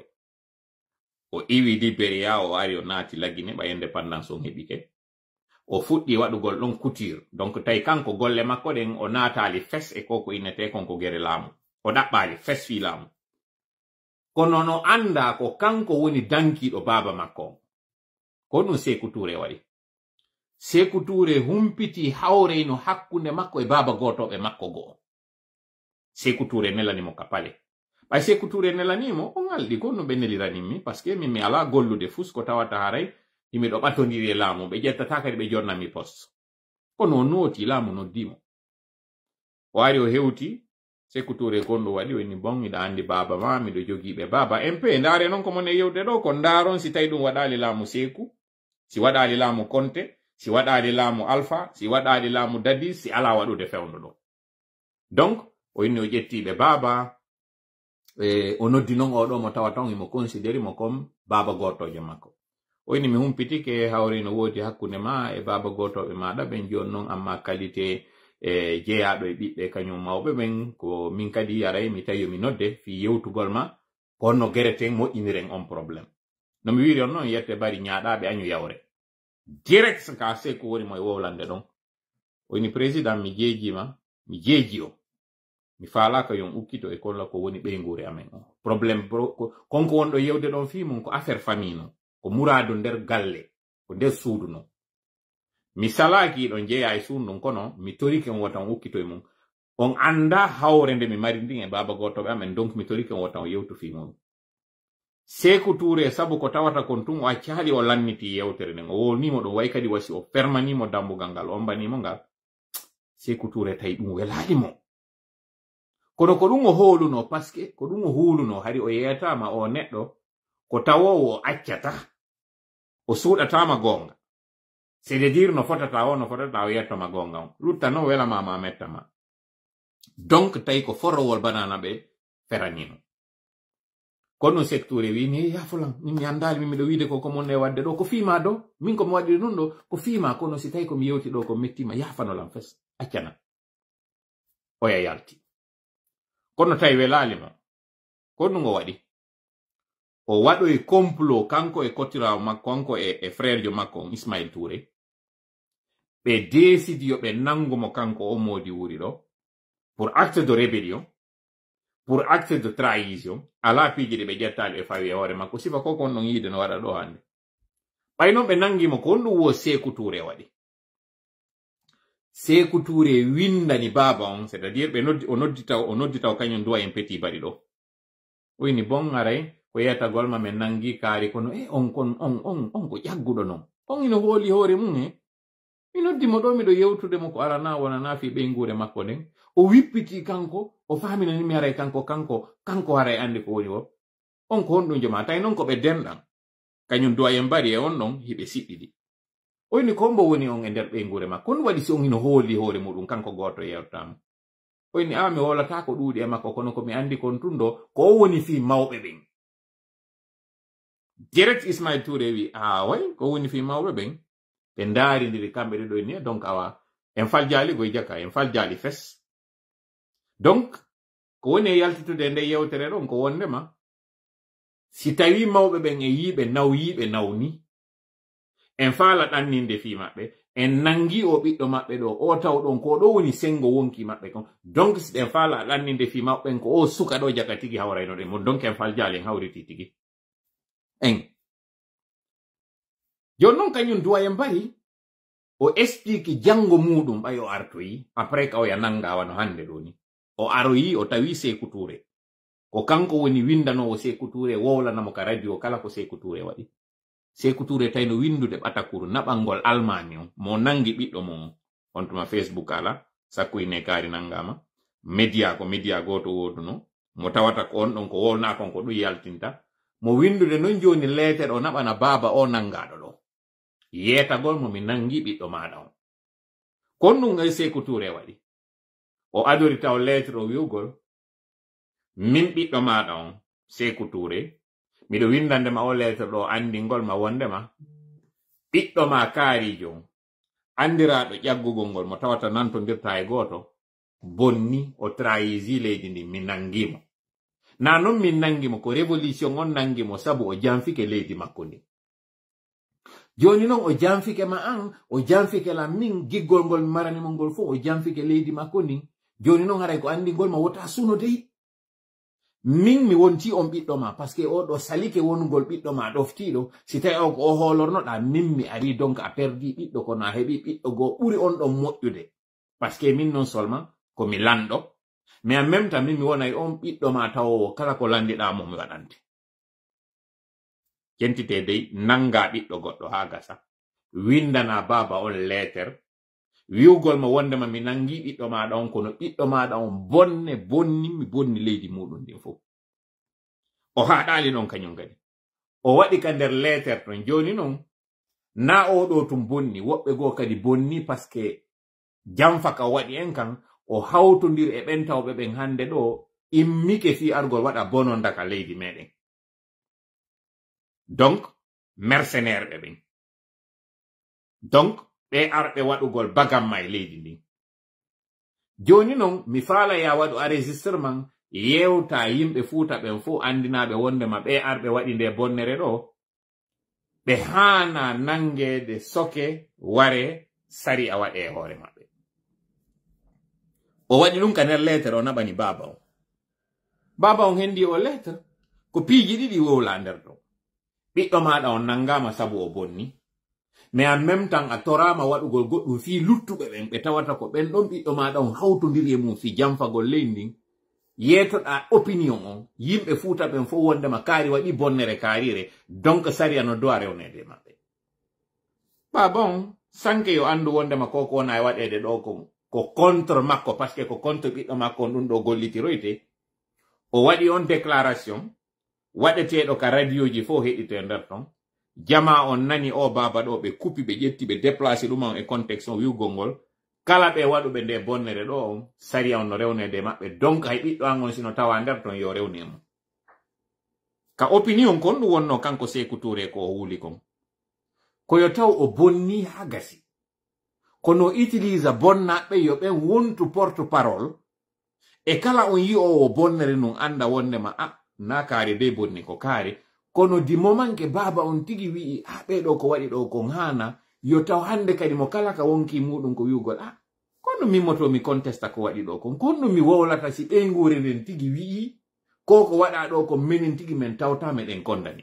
o iwi Libéria o ari o naati laggine ɓa indépendance on heɓike o fuɗɗi waɗugol ɗon couture donc tawi kanko golle makko ɗen o naatali fes e koko innete konko gere laamu o ɗaɓɓali fes fi laamu kono no anda ko kanko woni dankiɗo baba makko on ko ɗum Seeku Touré waɗi Seeku Touré humpiti hawreyno hakkunde makko e baba gotoɓe makko go'o Seeku Touré nelanimo ka pale ɓay Seeku Touré nelanimo on alɗi ko no ɓe neliranimmi par ce que min mi ala gollude fus ko tawata haray yimi ɗo ɓatodiri e laamu ɓe ƴettata kadi ɓe jonnami poste kono o nooti laamu noddimo o ari o hewti Seeku Touré kon ɗo waɗi woni bon miɗa andi baba ma miɗo jogiiɓe baba M P ndaare noon ko mon e yewde ɗo ko ndaaron si tawi ɗum waɗali laamu Seeku si waɗali laamu Conté si waɗali laamu Alpha si waɗali laamu Dadis si ala waɗude fewndo ɗo donc o inni o ƴettiɓe baba e o noddi noon oɗo mo tawa tan imo considéri mo comme baba gotojo makko o inni mi humpitike hawri no woodi hakkunde ma e baba gotoɓe maɗa ɓen joni noon amma qualité e jeeyaɗo e ɓiɓɓe kañum mawɓe ɓen ko min kadi yaray mi tawi mi nodde fi yewtugol ma konno gereten moƴƴiniren on probléme no mi wiri on noon yette bari ñaaɗaɓe añu yawre direct ka Seeku woni mo e wowlande ɗon o inni président mi jeejima mi jeeji o mi faalaka yon ukkito e kolla ko woni ɓeygure amen o probléme konko wonɗo yewde ɗon fi mum ko affaire famille no ko muradu nder galle ko nder suudu no mi salaki ɗon jeeya e suudu ɗum kono mi torike on wotan ukkito e mum on anda hawre nde mi mari ndin e baba gotoɓe amen donc mi torike on wotan o yewtu fi mum Seeku Touré sabu ko tawata kon tun o acci haali o lanniti yewtere nden o wolnimo ɗum way kadi wasi o fermanimo dambugal ngal o mbanimo ngal Seeku Touré tawi ɗum welaɗimo kono ko ɗum o holuno paske ko ɗum o huluno hari o yeyatama o neɗɗo ko tawowo o accata o suuɗatama gonga c'est de dire no fotata o no fotata o yettoma gonga on lutta non welama ma mettama donc tawi ko forowol banana ɓe feranino kono secteur wi ni ya fulan min mi andali min miɗo wiide ko ko monne wadde ɗo ko fiima do min ko mi waɗiri ɗum ɗo ko fiima kono si tawi ko mi yewti ɗo ko mettima yafanolam fes accana oya yalti kono tawi welalimo ko ɗum o waɗi o waɗoy complot kanko e kotirawo makko kanko e, e frère jo makko on Ismail Touré ɓe décide yo ɓe nangumo kanko o modi wuri ɗo pour acte de rébellion pour acte de trahison ala piiji ɗe ɓe ƴettali e fawi e hoore makko sifa ko kon ɗon yiide no waɗa ɗo hande ɓay noon ɓe nangimo ko on ɗum wo Sékou Touré waɗi Sékou Touré windani baba on c'est à dire ɓe noddi o nodditaw o nodditaw kañum duwa en petit baɗi ɗo oyni bon aray ko yetagol ma men nangi kaari kono e on kon on on on ko ƴagguɗo noon on ino hooli hoore mum e mi noddimo ɗo miɗo yewtudemo ko arana wonana fi ɓeygure makko nden o wippiti kanko o faminani mi aray kanko kanko kanko haray andi ko woni o on ko honɗum joma tawi noon ko ɓe denɗan kañum duwa en mbari e on ɗon hiɓe siɗɗiɗi oyni kombo woni on e nder ɓeygure makko on waɗi si on ino hooli hoore muɗum kanko goto yewtama oyni a mi wolata ko ɗuuɗi e makko kono ko mi andi kon tun ɗo ko o woni fi mawɓe ɓen direct Ismail Touré wi a way ko woni fi mawɓe ɓen ɓe ndaarindiri kamɓe ɗiɗo ni donc awa en faljali goye jaka en faljali fes donc ko woni e yaltitude nde yewtere ɗon ko wondema si tawi mawɓe ɓen e yiɓe nawyiɓe nawni en faala ɗanninde fi maɓɓe en nangi o ɓiɗɗo maɓɓe ɗo o taw ɗon ko ɗo woni sengo wonki maɓɓe kon donc si ɗen faala ɗanninde fi maɓɓen ko o suka ɗo jaka tigi hawrayno ɗen mo donc en faljali en hawriti tigi en jon noon kañum duwa en mbari o explique jango muɗum ɓay o artoyi après ka o ya nanga wano hande ɗo ni o aroyi o tawi Sékou Touré ko kanko woni windanowo Sékou Touré wowlanamo ka radio kala ko Sékou Touré waɗi Sékou Touré tawi no windude ɓatakuru naɓalngol Allemagne on mo nangi ɓiɗɗo mo on tuma Facebook ala sakkuyne kaari nangama média ko média goto woduno mo tawata ko on ɗon ko wolna kon ko ɗum yaltinta mo windude non joni letere o naɓana baba o nangaɗo ɗo yetagol mo mi nangi ɓiɗɗo maɗa on kon ɗum e Sékou Touré waɗi o adori taw letere o wiwgol min ɓiɗɗo maɗa on Sékou Touré miɗo windandema o letere ɗo andingol ma wondema ɓiɗɗo ma kaarijo andiraɗo ƴaggugol ngol mo tawata nantodirta e goto bonni o trahisi leydi ndi mi nangimo na non min nangimo ko révolution on nangimo sabu o janfike leydi makko ndi joni noon o janfike ma an o janfike la min giggol ngol maranimo ngol fof o janfike leydi makko ndi joni noon haray ko andingol ma wota suno dey min mi wonti on ɓiɗɗo ma par ce que o ɗo salike wonugol ɓiɗɗo ma ɗoftiɗo si tawi o ko o holornoɗa min mi ari donc a perdi ɓiɗɗo kono a heɓi ɓiɗɗo goo ɓuri on ɗon moƴƴude par ce que min non seulement komi lanɗo mais en même temps min mi wonay on ɓiɗɗo ma tawowo kala ko landiɗamo mi waɗante kentite dey nanga ɓiɗɗo goɗɗo ha gasa windana baba on letter wiwgol mo wondema mi nangi ɓiɗɗo maɗa on kono ɓiɗɗo maɗa on bonne bonni mi bonni leydi muɗum ndin fof o haɗali ɗon kañum kadi o waɗi ka nder letter ton joni noon na oɗo tum bonni woɓɓe goo kadi bonni par ce que jamfa ka waɗi en kan o hawtodir e ɓen tawɓe ɓen hande ɗo immike fi argol waɗa bononda ka leydi meɗen donc mercenaire ɓe ɓen donc ɓe arɓe waɗugol bagamma e leydi ndin joni noon mi faala ya waɗu enregistrement yewta yimɓe fuuta ɓen fo andinaɓe wondema ɓe arɓe waɗi nde bonnere ɗo ɓe haana nangede soke ware sari a waɗe e hoore maɓɓe o waɗi ɗum ka nder lettere o naɓani baba on baba on hendi o lettre ko piiji ɗiɗi wowla nder ɗo ɓiɗɗo maɗa on nangama sabu o bonni mais en même temps a torama waɗugol goɗɗum fi luttuɓe ɓen ɓe tawata ko ɓen ɗon ɓiɗɗo maɗa on hawtodiri e mum fi jamfagol leydi ndin yetoɗa opinion on yimɓe fuuta ɓen fof wondema kaari waɗi bonnere kaarire donc sariya no dowa rewnede maɓɓe baba on sanke yo andu wondema koko wona e waɗede ɗo kon ko contre makko parce que ko contre ɓiɗɗo makko ɗum ɗo gollitiroyte o waɗi on déclaration waɗeteɗo ka radio ji fo heɗite nder ton jama on nani o baba ɗo ɓe kupi ɓe ƴetti ɓe déplacé ɗum on e contexte on wiwgol ngol kala ɓe waɗuɓe nde bonnere ɗo on saria on no rewnede maɓɓe donc hay ɓiɗɗo an on sino tawa nder ton yo rewnemo ka opinion kon ɗum wonno kanko Sékou Touré ko o huuli kon koyo taw o bonni ha gasi kono utilise bonnaɓe yo ɓen wontu porte parole e kala on yi o o bonnere nun anda wondema a na kaari dey bonni ko kaari kono di moment ke baba on tigi wi'i a ɓeɗo ko waɗi ɗo kon hana yo taw hande kadi mo kala ka wonki muɗum ko wi'ugol a kono mimmoto mi contesta ko waɗi ɗo kon kono mi wowlata si ɓe nguure nden tigi wi'i ko ko waɗa ɗo ko minin tigi men tawta meɗen kondani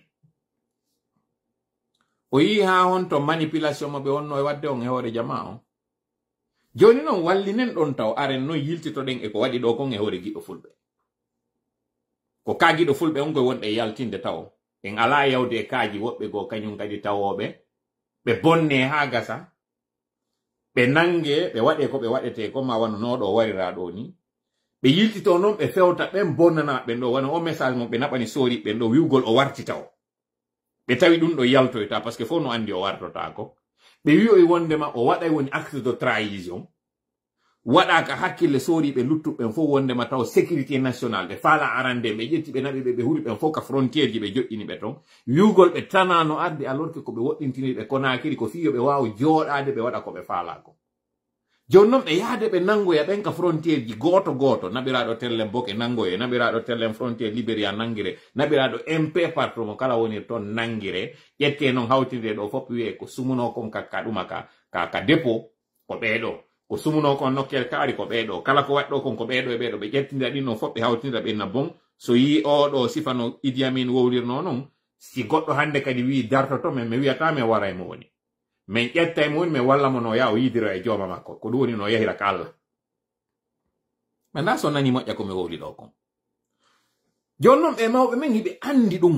o yi ha hon to manipulation mo ɓe wonno e wadde on e hoore jama on joni noon wallinen ɗon taw aren noon yiltitoɗen e ko waɗi ɗo kon e hoore giɗo fulɓe ko ka giɗo fulɓe on koye wonɗe yaltinde taw en ala yawde e kaaji woɓɓe goo kañum kadi tawoɓe ɓe bonne ha gasa ɓe nange ɓe waɗe ko ɓe waɗete ko ma wano noɗo warira ɗo ni ɓe yiltito noon ɓe fewta ɓen bonnana ɓen ɗo wano o message mo ɓe naɓani sori ɓen ɗo wiwgol o wartita o ɓe tawi ɗum ɗo yaltoyta par ce que fof no andi o wartotako ɓe wi o wondema o waɗay woni acte de trahison waɗaka hakkille soriɓe luttuɓen fof wondema taw sécurité nationale ɓe faala arande ɓe ƴetti ɓe naɓi ɓe ɓe huuri ɓen fof ka frontiére ji ɓe joƴƴini ɓe ton wiwgol ɓe tanano arde alors que ko ɓe woɗɗintiniɓe Conakry ko fiyo ɓe wawa jooɗade ɓe waɗa ko ɓe faalako joni noon ɓe yaade ɓe nangoya ɓen ka frontiére ji goto goto naɓiraɗo tellen boke nangoye naɓiraɗo tellen frontiére Libéria nangire naɓiraɗo M P partout mo kala woni toon nangire ƴette noon hawtinde ɗo fof wiye ko sumuno kon ka ɗuma ka ka ka dépôt ko ɓeɗo ko sumuno kon nokkel kaari ko ɓeɗo kala ko waɗɗo kon ko ɓeɗo e ɓeɗo ɓe ƴettindira ɗin noon fof ɓe hawtindira ɓenna bon so yi oɗo sifano Idi Amin wowlirno noon si goɗɗo hande kadi wi dartoto men mi wiyata min wara e mo woni min ƴetta e mo woni min walla mo no yaha o yidira e jooma makko ko ɗum woni no yahira ka Allah mais nda so nani moƴƴa komi wowli ɗo kon joni noon ɓe mawɓe men hiɓe andi ɗum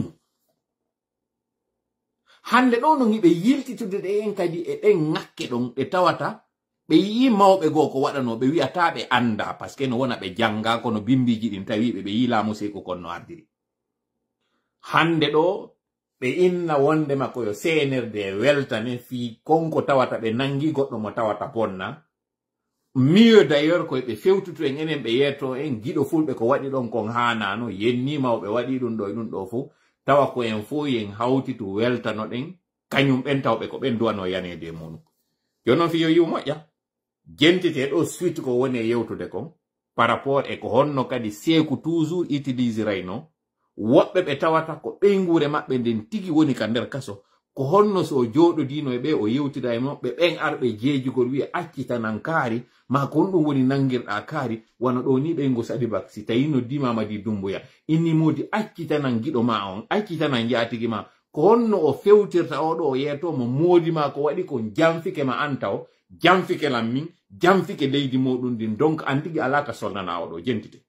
hande ɗo no hiɓe yiltitude ɗe en kadi e ɗen ŋakke ɗon ɗe tawata ɓe yi mawɓe goo ko waɗano ɓe wiyata ɓe anda par ce que no wona ɓe janga kono bimbiji ɗin tawiɓe ɓe yi laamu Sékou kon no ardiri hande ɗo ɓe inna wondema koyo seenirde weltane fi konko tawata ɓe nangi goɗɗo mo tawata bonna mieux d'ailleurs koye ɓe fewtutu en enen ɓe yetto en giɗo fulɓe ko waɗi ɗon kon hanano yenni mawɓe waɗi ɗum ɗo e ɗum ɗo fo tawa ko en fo yen hawti to weltano ɗen kañum ɓen tawɓe ko ɓen duwano yanede muɗum joni noon fi yo yiw moƴƴa jentite ɗo suite ko woni e yewtude kon par rapport e ko honno kadi Sékou toujours utilisirayno woɓɓe ɓe tawata ko ɓeynguure maɓɓe nden tigi woni ka nder kaso ko honno so jooɗodino e ɓe o yewtida e maɓɓe ɓen arɓe jeejugol wiya accitanan kaari ma ko ɗum woni nangirɗa kaari wano ɗo ni ɓeygo Sadibak si tawi no Dimamadi Doumbouya inni modi accitanan giɗo ma on accitanan jaatigi ma ko honno o fewtirta oɗo o yeeto mo moodi ma ko waɗi ko jamfike ma anta o jamfike lam min jamfike leydi moɗum ndin donc an tigi alaka solnana oɗo jentite.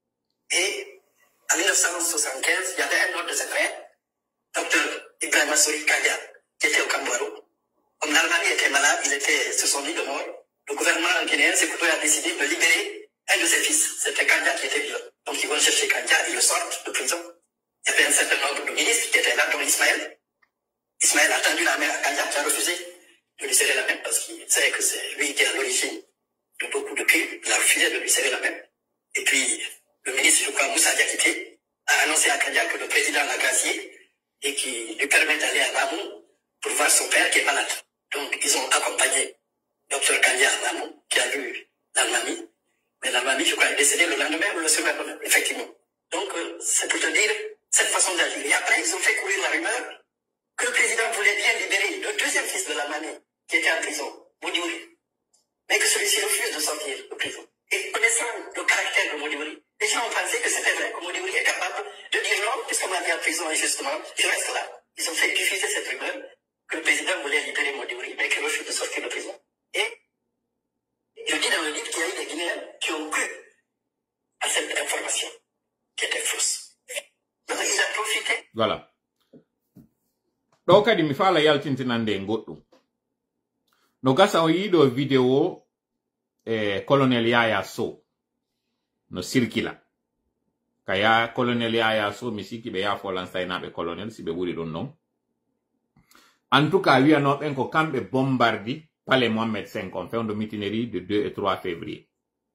En mille neuf cent soixante-quinze, il y avait un autre de ses frères, docteur Ibrahima Sori Kandia, qui était au Cambouarou. Comme l'Allemagne était malade, il était sur son lit de mort. Le gouvernement guinéen Sékou Touré a décidé de libérer un de ses fils. C'était Kandia qui était vivant. Donc ils vont chercher Kandia, ils le sortent de prison. Il y avait un certain nombre de ministres qui étaient là, dont Ismaël. Ismaël a tendu la main à Kandia, qui a refusé de lui serrer la main parce qu'il savait que c'est lui qui est à l'origine de beaucoup de crimes. Il a refusé de lui serrer la main. Et puis, le ministre, je crois, Moussa Diakité, a annoncé à Kandia que le président l'a gracié et qui lui permet d'aller à Lamou pour voir son père qui est malade. Donc, ils ont accompagné docteur Kandia à Lamou, qui a vu l'Almami. Mais l'Almami, je crois, est décédé le lendemain ou le surlendemain, effectivement. Donc, euh, c'est pour te dire cette façon d'agir. Et après, ils ont fait courir la rumeur que le président voulait bien libérer le deuxième fils de l'Almami, qui était en prison, Modiwori. Mais que celui-ci refuse de sortir de prison. Et connaissant le caractère de Modiwori, les gens ont pensé que c'était vrai, que Modiwori est capable de dire non, puisqu'on m'a mis en prison injustement, je reste là. Ils ont fait diffuser cette rumeur que le président voulait libérer Modiwori, mais qu'il refuse de sortir de prison. Et je dis dans le livre qu'il y a eu des Guinéens qui ont cru à cette information, qui était fausse. Donc ils ont profité. Voilà. Donc, kadi mi fala yaltintinande goɗɗum. No gasa o yiɗo vidéo eh, colonel Yaya Sow no circula kaya colonel Yaya Sow mi sikki be ya folan saynabe colonel si be buri don non en tout cas wiya no ben ko kambe bombardi Palais Mohamed cinq on fait une mutinerie de deux et trois février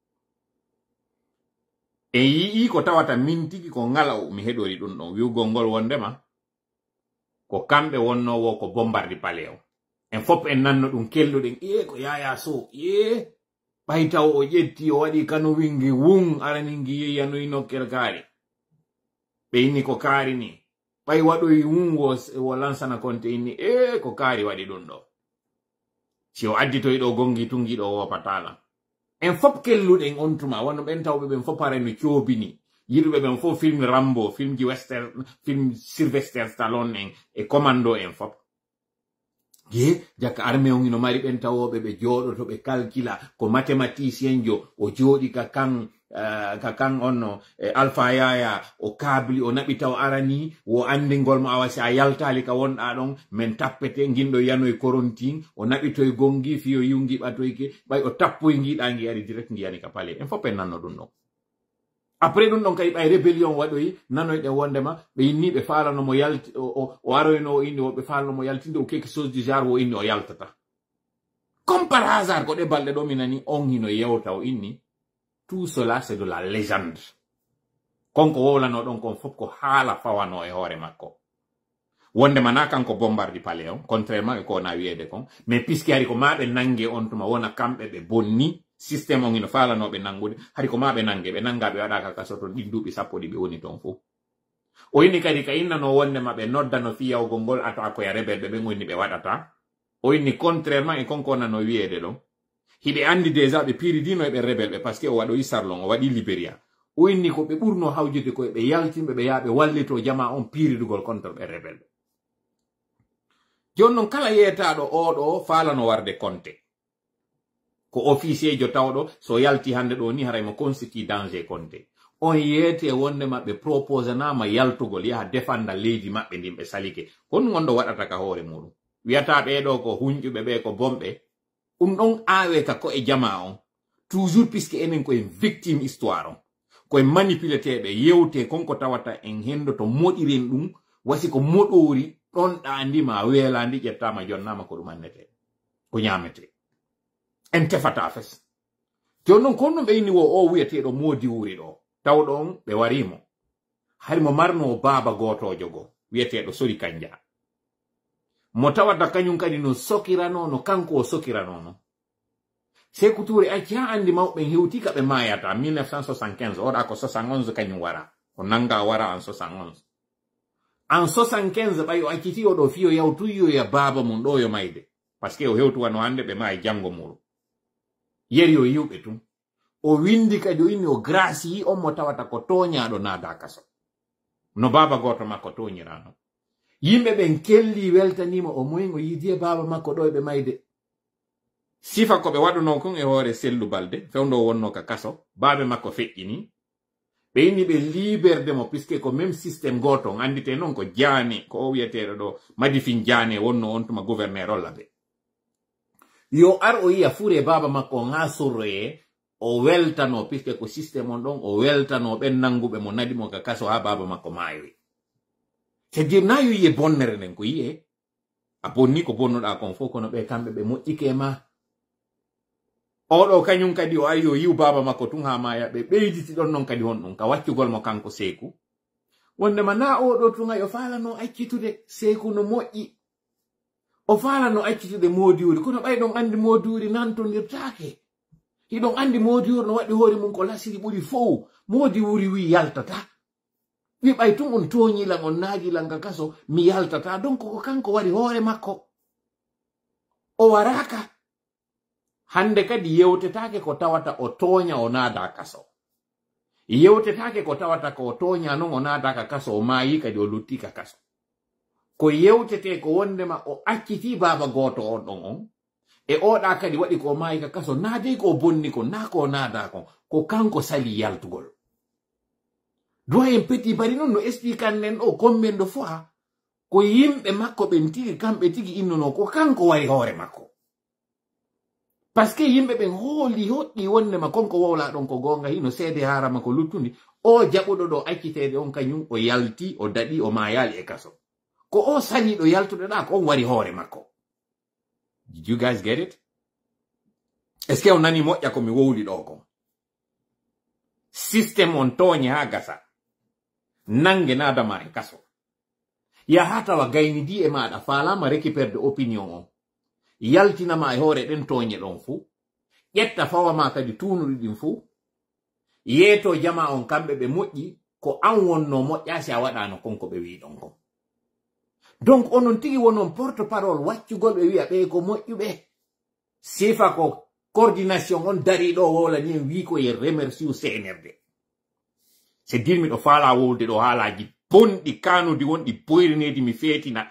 e yi ko tawata min tigi ko ngalaw mi hedori dun don wiugo ngol wondema ko kambe wonno wo ko bombardi palais o en fop en nanno dum kelluden e ko Yaya Sow e baytaw o jetti o wadi kanu wingi wung arani ngi yanu ino kelkari be inni ko kari ni bay wado wungo wo lansana konte inni e ko kari wadi dun do si o addi to ido gongi tungi do wo patala en fop kelluden on tuma wono ben tawbe ben fop pare no ciobini yirbe ben fop film Rambo film ji western film Sylvester Stallone en e commando en fop ye jaka armée on ino mari ben tawobe be jodo to be calcula ko mathématicien jo o jodi ka kan uh, ka kan onno eh, Alpha Yaya o kabli o nabi taw arani wo andi ngol mo awasi a yaltali ka wonda don men tappete gindo yano e korontin o nabi to e gongi fiyo yungi batoyke bay o tappo e ngida ngi ari direct ngi yani ka pale en fop en nanno dum no après dum don kay bay rébellion wadoyi nanoy de wondema be yinni be falano mo yalti o o aroyno indi o be falano mo yaltinde o quelque chose du genre wo inni o yaltata comme par hasard ko de balde do minani on hino yewta o inni tout cela c'est de la légende konko wolano don kon fop ko hala fawano e hore makko wondema na kanko bombardi palais on contrairement ko na wiede kon mais puisque ari ko mabe nangue on tuma wona kambe be bonni système on ino fala no be nangude hari ko mabe nange be nangabe wada ka kasoto di dubi sappo di be woni ton fu o ini kadi ka inna no wonne mabe nodda no fiya o gongol ato ko ya rebel be be ngoni be wadata o ini contrairement e konko na no wiede do hibe andi déjà be piri dino e be rebel be parce que o wado isarlon o wadi Liberia o ini ko be burno hawjide ko be yaltimbe be yaabe wallito jama on piri dugol contre be rebel jonnon kala yetaado o do fala no warde konte ko officier jo tawdo so yalti hande do ni haray mo constitue danger konte on yete wonde mabbe propose na ma yaltugol ya defanda leydi mabbe ndimbe salike kon ngondo wadata ka hore mudum wiata be do ko hunjube be ko bombe um don awe ka ko e jama on toujours puisque enen ko en victime histoire on ko en manipulete be yewte konko tawata en hendo to modiren dum wasi ko modori don da ndima wela ndi jettama jonnama ko dum annete ko nyamete en tefata fes jonnon konno be ni wo o wiyete do modi wuri do tawdon be warimo harimo marno baba goto jogo wiyete do sori kanja mo tawata kanyun kadi no sokirano no kanko o sokirano no Sékou Touré akia andi mawbe hewti ka be mayata mille neuf cent soixante-quinze ora ko soixante-onze kanyun wara o nanga wara en soixante-onze en soixante-quinze bayo akiti o do fiyo yawtu yo ya baba mun do yo mayde parce que o hewtu wano hande be may jango muru yeri o yube tum o windi kadi o inni o grâce o mo tawata ko toñaado naada kaso no baba goto makko toñirano yimbe ben kelli weltanimo o moyen o yidi baba makko do be mayde sifa ko be waduno kon e hore sellu balde fewndo wonno ka kaso baba makko fekkini be inni be liberde mo puisque ko même système goto andite non ko jani ko o wiyetedo do madifin jani wonno on tuma gouverneur o labe yo ar o iya fure baba makko nga surre o weltano puisque ko système on don o weltano ben nangube mo nadi mo ka kaso ha baba makko mayi c'est dire na yo ye bonnere nen ko yiye a bonni ko bonnoda kon fo kono be kambe be moƴƴike ma o do kanyum kadi o ayo yiw baba makko tun ha maya be beyditi don non kadi hon dum ka waccugol mo kanko Sékou wonde ma na o do tun ayo fala no accitude Sékou no moƴƴi o fala no accitude modiwuri kono bay don andi modiwuri nantondirtaake hidon andi modiwuri no wadi hori mun ko lasiri buri fo modiwuri wi yaltata wi bay tun on toñi lan on naaji lan ka kaso mi yaltata donc ko kanko wari hore makko o waraka hande kadi yewtetake ko tawata o toña o naada kaso yewtetake ko tawata ko o toña non o naada ka kaso o maayi kadi o lutti ka kaso ko yewtete ko wondema o acciti baba goto on don on e oda kadi wadi ko maayi ka kaso naade ko bonni ko na ko naada ko ko kanko sali yaltugol doyen petit bari non no explican nen o combien de fois ko yimbe makko ben tigi kambe tigi innono ko kanko wari hore makko parce que yimbe ben holi hoti wonne ma konko wowla don ko gonga hino seede harama ko luttundi o jabudo do accitede on kanyum o yalti o dadi o mayali e kaso ko o sani do yaltude da ko on wari hore makko. Did you guys get it? Est-ce que on ani moƴƴa ko mi wowli do ko system on tonya ha gasa nange nadama e kaso ya hata wa gayni di e maada falama récupère de opinion on yaltinama e hore den tonye don fu yetta fawa ma kadi tunuri din fu yeto jama on kambe be moƴƴi ko an wonno moƴƴa si a waɗano konko be wi don ko. Donc onon tigi wonon porte parole waccugol be wi'a be ko moƴƴube sifa ko coordination on dari do wola ni wi ko e remercier C N R D. C'est dire mi do fala wolde do halaji bondi kanudi wondi boyrinedi mi fetina.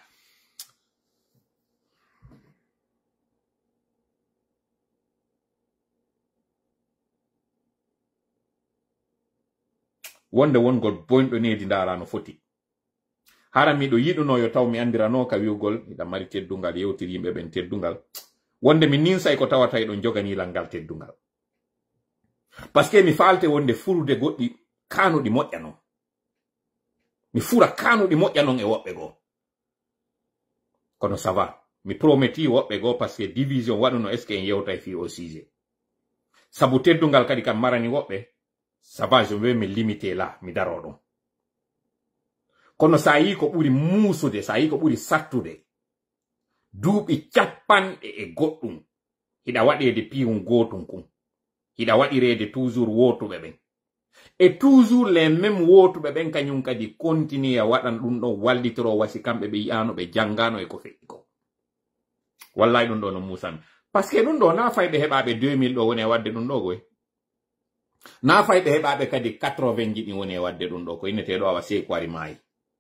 Wonde wongol boyndo nedi ndara no foti. Hara mi do yiduno yo taw mi andirano ka wiugol ida mari teddungal yewtir yimbe ben teddungal. Wonde mi ninsa ko tawata e do jogani langal teddungal. Parce que mi falte wonde furude goddi kanudi moƴƴa non. Mi fura kanudi moƴƴa non e wobbe go. Kono ça va. Mi prometi wobbe go parce que division waduno est ce que en yewta fi au sujet. Sabu teddungal kadi kam marani wobbe. Ça va, je vais me limiter là, mi daro don. Kono sa yi ko buri musude, sa yi ko buri sattude. Duubi capan e, e goddum. Hida wadi de piun gotum kun. Hida wadi rede toujours wotu beben. Et toujours les mêmes wotu beben kanyum kadi continue ya wadan dum do wallitoro wasi kambe be yano be jangano e ko fe'i ko. Wallahi dum do no musan. Parce que dum do na faybe hebabe deux mille do woni wadde dum do goy. Na faybe hebabe kadi quatre-vingts jidi woni wadde dum do ko inete do awa se kwari mai.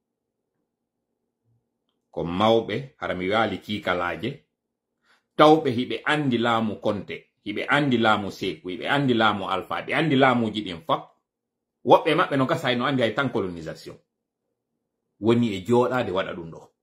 Ko mawbe harami wali kikalaje tawbe hibe andi laamu Konte, hibe andi laamu Seku, hibe andi laamu Alpha, be andi laamu jidin fop wobbe mabbe no kasay no andi ay tan colonisation woni e jodaade wada dum do.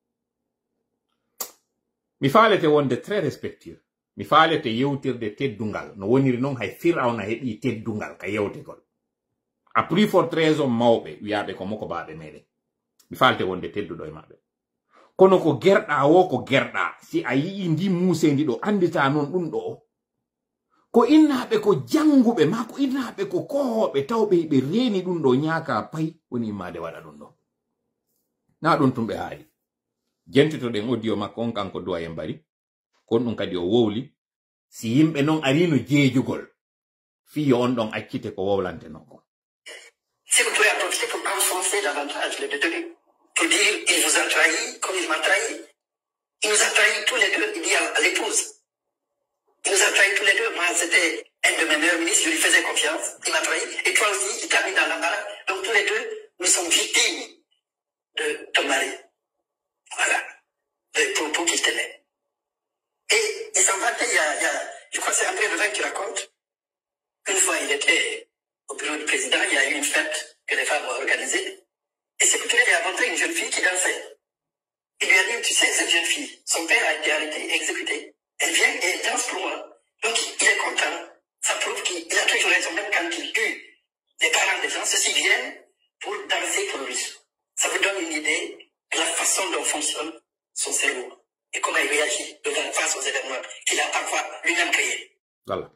Mi faalete wonde très respectueux, mi faalete yewtirde teddungal no woniri non hay Firawna hebi teddungal ka yewtegol a plus forte raison mawbe wiabe ko moko baabe mede. Mi faalte wonde teddudo e mabbe. Kono ko gerda wo ko gerda si a yi ndi musendi do andita non dum do ko innabe ko jangube ma ko innabe ko kohobe tawbe be reni dum do nyaaka pay woni made wada dum do na don tumbe haali jentito den audio makko on kanko do ay mbari kon dum kadi o wowli si yimbe non arino jeejugol fi on don accite ko wowlante nokko. Si vous pouvez approcher pour enfoncer davantage les détenus, pour dire il vous a trahi comme il m'a trahi. Il nous a trahi tous les deux, il dit à l'épouse. Il nous a trahi tous les deux. Moi, c'était un de mes meilleurs ministres, je lui faisais confiance. Il m'a trahi. Et toi aussi, il t'a mis dans l'embarras. Donc tous les deux, nous sommes victimes de ton mari. Voilà. Pour, pour qu'il t'aimait. Et il s'en va, il y a, il y a, je crois que c'est André Levin qui raconte. Une fois, il était au bureau du président, il y a eu une fête que les femmes ont organisée. Et c'est que lui a montré une jeune fille qui dansait. Il lui a dit, tu sais, cette jeune fille, son père a été arrêté, exécuté. Elle vient et elle danse pour moi. Donc, il est content. Ça prouve qu'il a toujours raison, même quand il tue les parents des gens, ceux-ci viennent pour danser pour lui. Ça vous donne une idée de la façon dont fonctionne son cerveau et comment il réagit devant face aux événements qu'il a parfois lui-même créés. Voilà.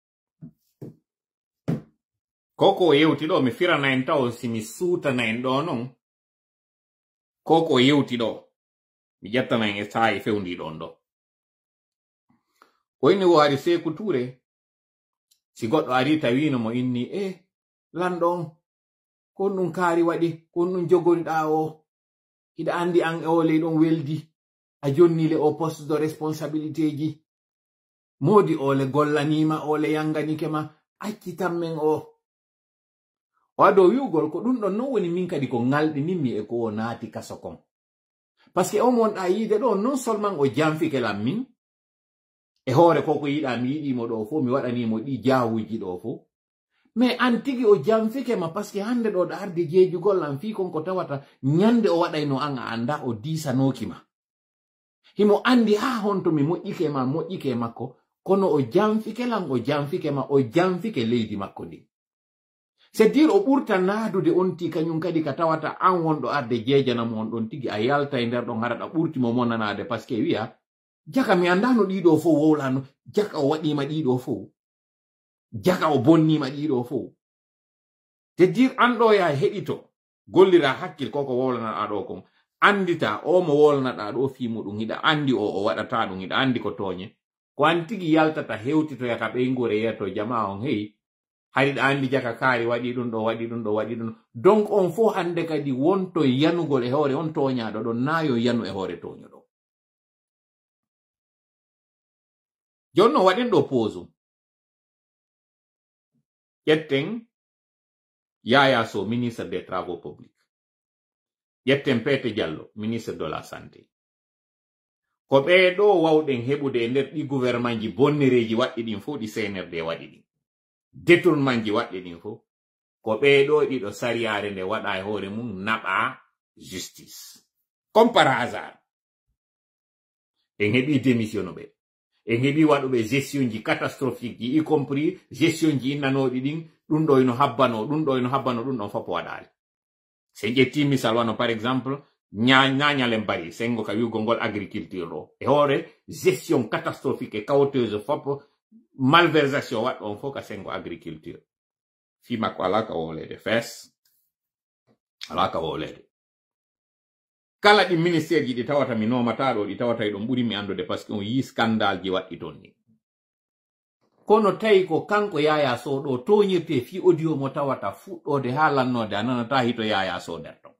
Koko yewti do mi fira na en taw si mi suuta na en do non. Koko yewti do mi jetta na en e sai fewndi don do. Ko inni wari Seku Touré si goddo ari tawino mo inni e eh, landon kon dum kaari wadi kon dum jogorida o ida andi an e o le don weldi a jonni le o poste de responsabilité ji modi o le gollanima o le yangani kema accitam men o wado yugol ko dum don non woni min kadi ko ngaldi nimmi e ko naati kaso kon parce que o mon a yide do non seulement o jamfike lammin e hore ko ko yida mi yidi mo do fo mi wadani mo di jaawuji do fo mais antigi o jamfike ma parce que hande do darde jeejugol lam fi kon ko tawata nyande o wadayno an anda o disanoki ma himo andi ha honto mi moƴƴike ma moƴƴike makko kono o jamfike lan o jamfike ma o jamfike leydi makko ndi c'est dire o ɓurta naadude on ti kañum kadi ka tawata an wonɗo arde jeejanamo on ɗon tigi a yalta e nder ɗon haraɗa ɓurtimo monanade par ce que wiya jaka mi andano ɗiɗo fo wowlano jaka o waɗima ɗiɗo fo jaka o bonnima ɗiɗo fo c'est dire an ɗo ya heɗito gollira hakkil koko wowlanaɗa ɗo kon andita o mo wolnaɗa ɗo fimo ɗum hiɗa andi o o waɗata ɗum hiɗa andi ko toñe ko an tigi yaltata hewtitoya ka ɓeygore yeto jama on heyi hayɗa andi jaka kaari waɗi ɗum ɗo waɗi ɗum ɗo waɗi ɗum donc on fo hande kadi wonto yanugol e hoore on toñaɗo ɗon nayo yanu e hoore toñoɗo jonno waɗen ɗo pause ƴetten Yaya Sow ministre des travaux publics ƴetten Pete Diallo ministre de la santé ko ɓeeɗo wawɗen heɓude e nder ɗi gouvernement ji bonnereji waɗɗi ɗin fo ɗi C N R D waɗi ɗin détournement ji waɗɗi ɗin fo ko ɓeeɗo ɗiɗo sariyare nde waɗa e hoore mum naɓa justice comme par hasard en heɓi démission ɓe en heɓi waɗuɓe gestion ji catastrophique ji y compris gestion ji innanoɗi ɗin ɗum ɗo ino habbano ɗum ɗo ino habbano ɗum ɗon fopo waɗali se ƴetti misal wano par exemple ñañalen bari sengo ka wiugo ngol agriculture ɗo e hoore gestion catastrophique e cauteuse fopo malversation waɗɗo on fof ka sengo agriculture fi makko ala ka wolede fes ala ka wolede kala ɗi ministére ji ɗi tawata mi nomata ɗo ɗi tawata ɗon ɓuri mi andude par ce que on yi scandale ji waɗɗi ton ni kono tawi ko kanko Yaya Sow ɗo toñirte fi audio mo tawata fuɗɗode ha lannode a nanata hito Yaya Sow nder ton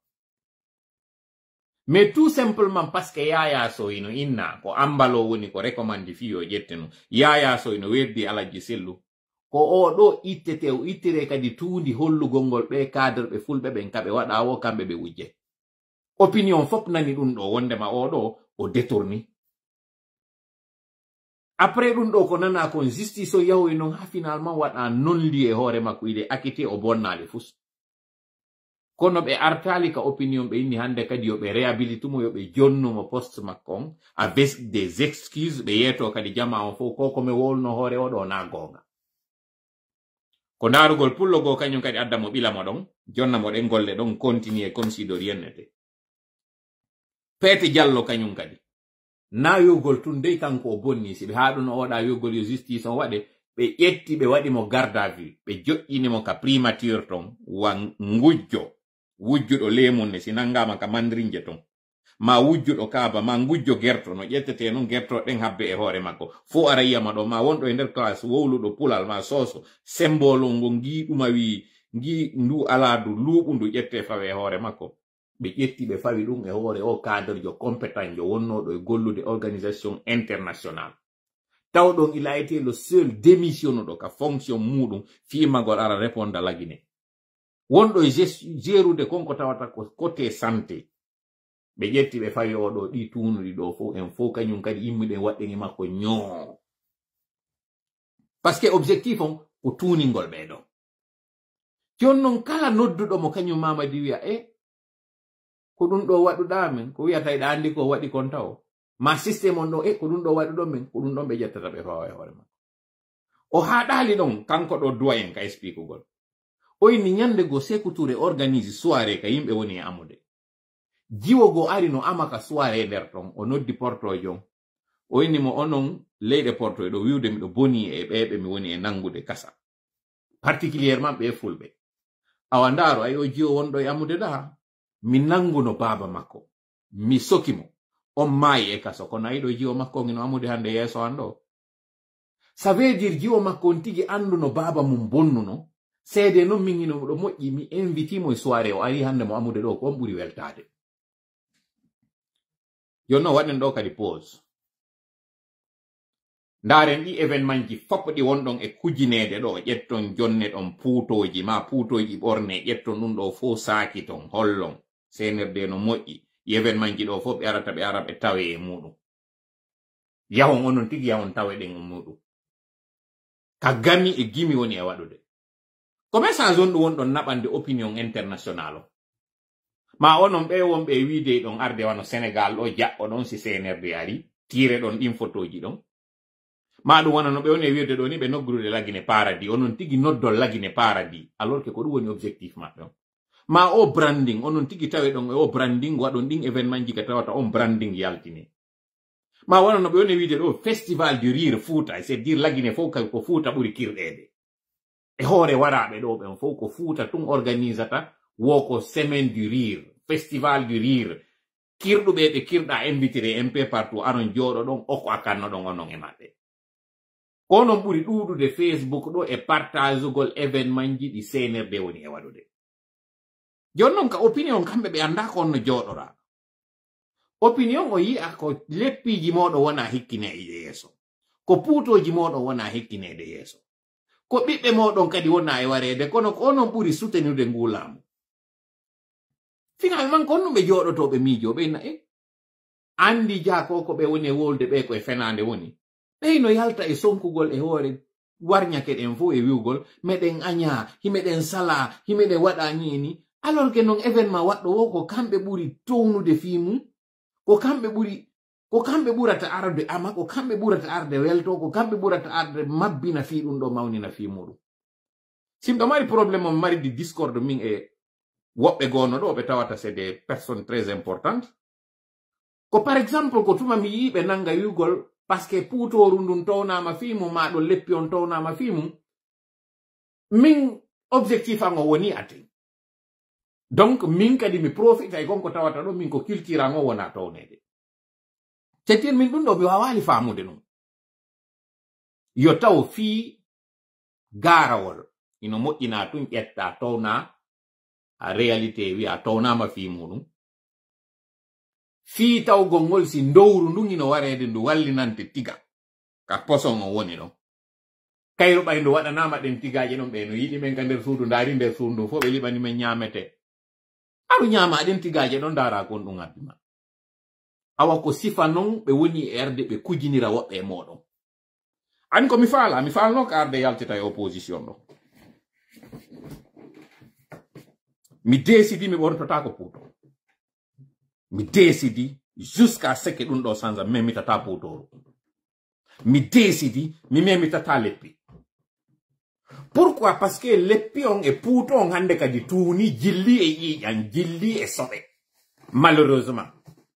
mais tout simplement parce que Yaya Sow ino inna ko ambalo woni ko recommandi fiyo ƴetteno Yaya Sow ino werdi Alaji Sellu ko o ɗo ittete o ittire kadi tuundi hollugol ngol ɓe cadre ɓe fulɓe ɓen kaɓe waɗa o kamɓe ɓe wujje opinion fop nani ɗum ɗo wondema o ɗo o détourni après ɗum ɗo ko nana kon justice o yahoy non ha finalement waɗa nonli e hoore makko ile akite o bonnali fus kono ɓe artali ka opinion ɓe inni hande kadi yoɓe réhabilitumo yoɓe jonnumo poste makko on avec des excuses ɓe yeeto kadi jama on fof ko komi wolno hoore oɗo na gonga ko darugol pullo go kañum kadi addamo ɓilamo ɗon jonnamo ɗen golle ɗon continue comme si de rien n'était Pete Diallo kañum kadi na yogol tun dey kanko o bonni si ɓe ha ɗum o waɗa yogol yo justice on waɗe ɓe ƴetti ɓe waɗimo garde à vue ɓe joƴƴinimo ka primature ton wa ngujjo wujjuɗo lemunne si nangama ka mandrinje ton ma wujjuɗo kaaba ma ngujjo gerto no ƴettete non gerto ɗen habbe e hoore makko fo ara yiyama ɗo ma wonɗo e nder classe wowluɗo pulal ma soso symbole ngo ngi ɗuma wi ngi ndu aladu luuɓu ndu ƴette fawe e hoore makko ɓe ƴetti ɓe fawi ɗum e hoore o cadre jo compétent jo wonnoɗo e gollude organisation internationale taw ɗon il a été le seul démissionnuɗo ka fonction muɗum fimagol ara réponde lagine wonɗo e gérude konko tawata ko côté santé ɓe ƴetti ɓe fawi oɗo ɗi tunuɗi ɗo fof en fof kañum kadi immiɗen waɗɗeni makko ñoo par ce que objectif on ko tuningol ɓeɗo jon non kala nodduɗo mo kañum mamadi wiya e ko ɗum ɗo waɗuɗa men ko wiyata eɗa andi ko waɗi kon taw ma systéme on ɗo e ko ɗum ɗo waɗuɗo men ko ɗum ɗon ɓe ƴettata ɓe fawa e hoore makko o haɗali ɗon kanko ɗo doyen ka expliquegol o inni ñande go Sékou Touré organise soirée ka yimɓe woni e amude jiwo go ari no amaka soirée nder ton o noddi portojo on o inni mo onon leyɗe porto e ɗo wiwde miɗo boni e ɓeɓe mi woni e nangude kasa particulièrement ɓe fulɓe awa ndaro ay o jiwo wonɗo e amude ɗa mi nanguno baba makko mi sokimo on maayi e kaso kono ayiɗo jiwo makko ngino amude hande yeeso an ɗo ça veut dire jiwo makko on tigi anduno baba mum bonnuno seede noon min hino ɗo moƴƴi mi invitimo e soirée o ari hande mo amude ɗo ko on ɓuri weltade jonno waɗen ɗo kadi pause ndaren ɗi événement ji fop ɗi wonɗon e kujinede ɗo ƴetton jonne ɗon puutoji ma puutoji ɓorne ƴetton ɗum ɗo fo saaki ton hollon senirde no moƴƴi événement ji ɗo fof ɓe arata ɓe ara ɓe tawe e muɗum yahon onon tigi yahon tawe ɗen e muɗum ka gami e gimi woni e waɗude ko message on ɗum wonɗon naɓande opinion international o ma onon ɓe wonɓe wiide ɗon arde wano Sénégal ɗo jaɓɓo ɗon si C N R D ari tire ɗon ɗin photoji ɗon ma ɗum wona no ɓe woni e wirde ɗo ni ɓe noggurude lagine paradis onon tigi noddol lagine paradis alors que ko ɗum woni objectif maɓɓe on ma o branding onon tigi tawe ɗon e o branding waɗon ɗin événement ji ka tawata on branding yaltini ma wona no ɓe woni e wirde ɗo festival du rire Fouta c'est dire lagine fof ko Fouta ɓuri kirɗede e hoore waraɓe ɗo ɓen fof ko Fouta tun organisata woko semaine du rire festival du rire kirɗuɓe ɓe kirɗa invité un peu partout aron jooɗo ɗon oko akanno ɗon onon e maɓɓe onon ɓuri ɗuɗude Facebook ɗo e partagegol événement ji ɗi senirde woni e waɗude joni noon ka opinion kamɓe ɓe anda ko onno jooɗora opinion o yi'a ko leppiji moɗo wona hikkine e yeeso ko puutoji moɗon wona hikkinede yeeso ko ɓiɓɓe moɗon kadi wona e warede kono ko onon ɓuri soutenude ngulaamu finalement ko ɓe jooɗotoɓe miijoɓe na e andi jako ko ɓe woni e wolde ɓe koye fenande woni ɓeyno yalta e sonkugol e hoore warñake ɗen fo e wiwgol meɗen aña himeɗen sala himeɗen waɗa ñini alors que non événement waɗɗo wo ko kamɓe ɓuri townude fimu ko kamɓe ɓuri ko kamɓe ɓurata arde ama ko kamɓe ɓurata arde welto ko kamɓe ɓurata arde mabbina fi ɗum ɗo mawnina fi muɗum simɗo mari probléme on mari di discorde min e woɓɓe gono ɗo ɓe tawata c'est des personnes très importantes ko par exemple ko tuma mi yiɓe nanga yugol parce que puutoru ndun townama fimu maɗo leppi on townama fimu min objectif an o woni aten donc min kadi mi profita e gonko tawata ɗo min ko culture an o wona townede c'est-à-dire min ɗum ɗo mi wawali famude ɗum yo taw fii garawol ino moƴƴina tun ƴetta towna a réalité wi a townama fi muɗum fii tawgol ngol si ndowru ndun ino warede ndu wallinante tiga ka poson o woni ɗon kayru ɓay ndu waɗanama ɗen tigaji ɗon ɓe no yiɗi men ka nder suudu ndaari nder suudu fo ɓe liɓani men ñamete aɗu ñama ɗen tigaji ɗon dara kon ɗum abbima awa ko sifa non ɓe woni e erde ɓe kujinira woɓɓe e moɗon ani ko mi faala mi faalno ko arde yaltita e opposition ɗo mi décidi mi ɓortota ko puuto mi décidi jusqu'à ce que ɗum ɗo sanza mi memitata puutoru mi décidi mi memitata leppi pourquoi parce que leppi on e puuto on hande kadi tuuni jilli e ƴiƴan jilli e soɓe malheureusement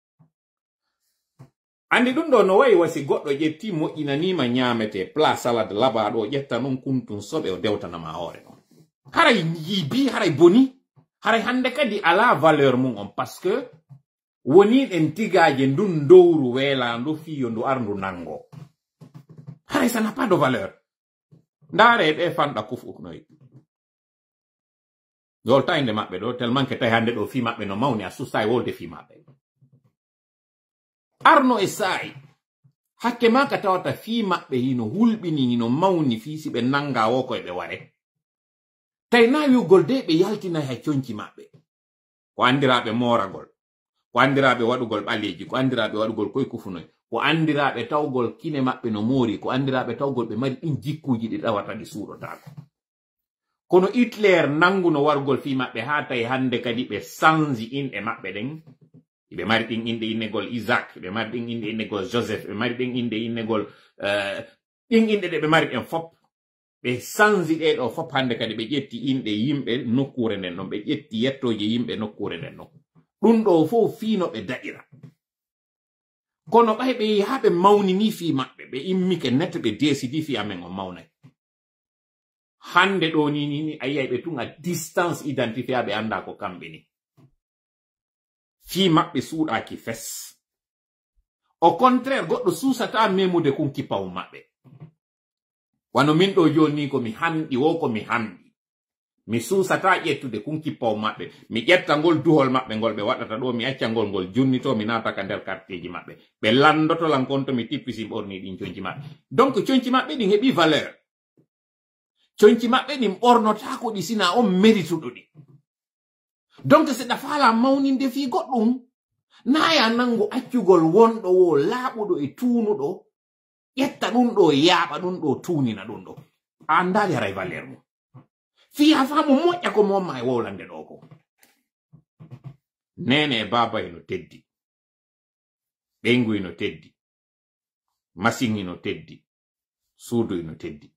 andi ɗum ɗo no wayi wasi goɗɗo ƴetti moƴƴinanima ñamete plat salade labaɗo o ƴetta non kuntun soɓe o dewtanama hoore on haray yiibi haray boni haray hande kadi ala valeur mum on parce que woni ɗen tigaje ndun dowru weelandu fiyo ndu arndu nango haray ça n'a pas de valeur ndaare ɗe fanɗa kufuknoyi yoltayde maɓɓe ɗo tellement que tawi hande ɗo fi maɓɓe no mawni a susta e wolde fi maɓɓe arno e saayi hakke ma ka tawata fi maɓɓe hino hulɓini hino mawni fi si ɓe nanga wo koye ɓe ware tawi na wiwgol de ɓe yaltina ha coñci maɓɓe ko andiraɓe moragol ko andiraɓe waɗugol ɓaleji ko andiraɓe waɗugol koye kufunoy ko andiraɓe tawgol kine maɓɓe no moori ko andiraɓe tawgol ɓe mari ɗin jikkuji ɗi ɗawata ɗi suuɗotako kono Hitler nanguno wargol fi maɓɓe ha tawi hande kadi ɓe sanji inɗe maɓɓe ɗen ɓe mari ɗin inde innegol Isaac ɓe mari ɗin inde innegol Joseph ɓe mari ɗin inde innegol ɗin inde ɗe ɓe mari ɗen fop ɓe sanji ɗe ɗo fop hande kadi ɓe ƴetti inɗe yimɓe nokkure nden ɗon ɓe ƴetti yettoje yimɓe nokkure nden ɗon ɗum ɗo fof fiino ɓe daɗira kono ɓay ɓe yi ha ɓe mawnini fi maɓɓe ɓe immike net ɓe décidi fi amen on mawnay hande ɗo ni ni a yiyay ɓe tun a distance identifié ɓe anda ko kamɓe ni fi maɓɓe suuɗaki fes au contraire goɗɗo suusata memude kun kippawum maɓɓe wano min ɗo joni ko mi hamɗi wo ko mi hamɗi mi suusata ƴettude kun kippawum maɓɓe mi ƴetta ngol duhol maɓɓe ngol ɓe waɗata ɗo mi acca ngol ngol junnito mi nataka nder quartieji maɓɓe ɓe landotolan kon to mi tippisi ɓorni ɗin coñci maɓɓe donc coñci maɓɓe ɗin heɓi valeur coñci maɓɓe ɗin ɓornotako ɗi sina on mérituɗo ɗi donc seɗa faala mawninde fi goɗɗum naya nango accugol wonɗo wo laaɓuɗo e tuunuɗo ƴetta ɗum ɗo yaaɓa ɗum ɗo tuunina ɗum ɗo a andali haray valeur mum fi ha faamu moƴƴa ko momma e wowlande ɗo ko nene e baba eno teddi ɓengu eno teddi machine ino teddi suudu ino teddi.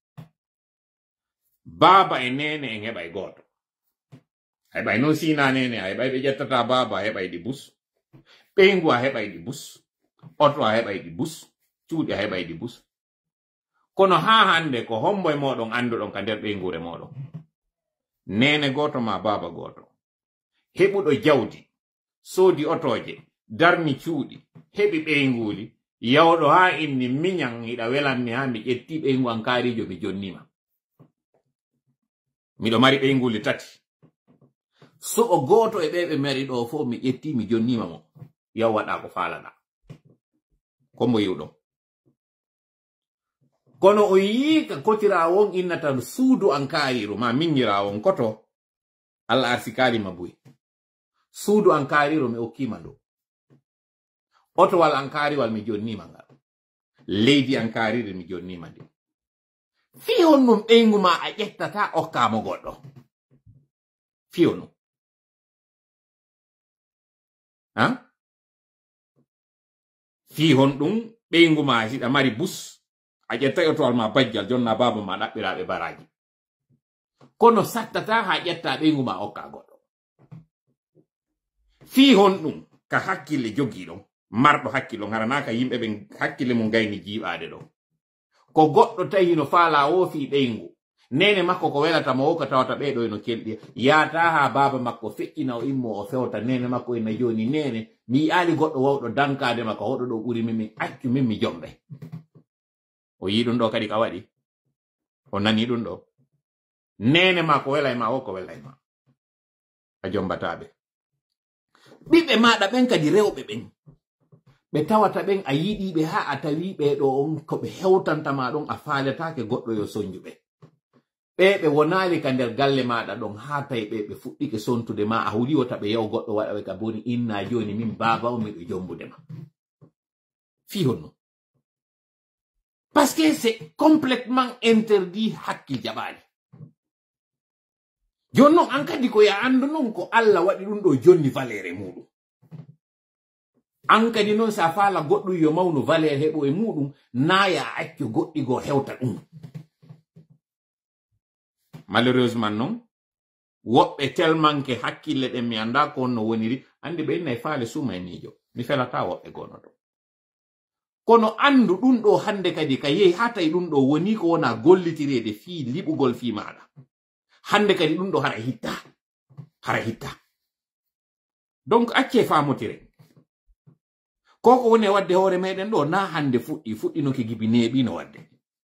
Baba e nene en heɓa e goto. Heɓa no sina nene a heɓa ɓe ƴettata baba a heɓa e ɗi bus. Ɓeyngu a heɓa e ɗi bus. Oto a heɓa e ɗi bus. Cuuɗi a heɓa e ɗi bus. Kono ha hande ko hombo e moɗon anduɗon ka nder ɓeygure moɗon. Nene goto ma baba goto. Heɓuɗo jawdi. Soodi otoje. Darni cuuɗi. Heɓi ɓeyguli. Yawɗo ha inni miñan hiɗa welanmi ha mi ƴetti ɓeyngu an kaarijo mi jonnima. Miɗo mari ɓeyguli tati. Suɓo goto e ɓe ɓe mari ɗo fo mi ƴetti mi jonnima mo. Yaw waɗa ko falana. Kombo yiwɗo. Kono o yiika kotirawon innata suudu an kaariru ma miññirawon koto Allah arsi kalima buy. Suudu an kaariru mi okkima ɗo. Otowal an kaariwal mi jonnima ngal. Leydi an kaariri mi jonnima ndi. Fi honnum ɓeyngu ma a ƴettata okkamo goɗɗo. Fi honnum. Ha? Fi honɗum ɓeyngu ma siɗa mari bus. A ƴetta otowal ma bajjal jonna baba ma ɗaɓɓiraɓe baraji. Kono sattata ha ƴetta ɓeyngu ma okka goɗɗo. Fi honɗum ka hakkille jogiɗon. Marɗo hakkilo ngaranaka yimɓe ɓe hakkille mum gayni jiiɓade ɗo. Ko goɗɗo tawi no faala o fi ɓeyngu. Nene makko ko welata mo o ko tawata ɓeɗo eno kelɗi. Yaata ha baba makko feƴƴina o immo o fewta nene makko ena joni nene. Mi yi'ali goɗɗo wawɗo dankade makko hoɗo ɗo ɓuri min accu min mi jomɓe. O yi ɗum ɗo kadi ka waɗi. O nani ɗum ɗo. Nene ma ko welay ma o ko welay ma. A jombataɓe. Ɓiɓɓe maɗa ɓen kadi rewɓe ɓen. Ɓe tawata ɓen a yiɗiɓe ha a tawi ɓe ɗo on ko ɓe hewtantama ɗon a faaletake goɗɗo yo sonjuɓe. Ɓe ɓe wonali ka nder galle maɗa ɗon ha tawi ɓe ɓe fuɗɗike sontude ma a huliwota ɓe yaw goɗɗo waɗa ɓe ka boni inna joni min baba o miɗo jombude ma. Fi honno. Parce que c'est complètement interdit hakkil jaɓali. Jon non an kadi ko ya andu non ko Allah waɗi ɗum ɗo jonni valere muɗum. An kadi non sa faala goɗɗum yo mawnu valeur heɓo e muɗum naya accu goɗɗi go hewta ɗum. Malheureusement non woɓɓe tellement ke hakkille ɗen mi anda ko no woniri andi ɓe inna e faale suma e miijo mi felata woɓɓe gono ɗo. Kono andu ɗum ɗo hande kadi ka yehi ha tawi ɗum ɗo woni ko wona gollitirede fi liɓugol fi maɗa. Hande kadi ɗum ɗo hara hitta. Hara hitta. Donc acce famotire. Koko woni wadde hoore meɗen ɗo na hande fuɗɗi fuɗɗi no ke gibi neeɓi no wadde.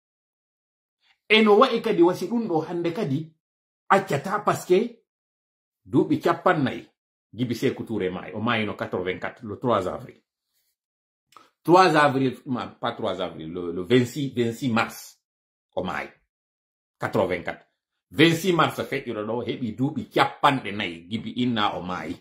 Eno wa'i kadi wasi ɗum ɗo hande kadi accata parce que duuɓi cappannayi gibi Sékou Touré maayi o maayi no quatre-vingt-quatre le trois avril. trois avril, pas trois avril, le, le vingt-six, vingt-six mars o maayi quatre-vingt-quatre. vingt-six mars feƴƴiro ɗo heɓi duuɓi cappanɗe nayi gibi inna o maayi.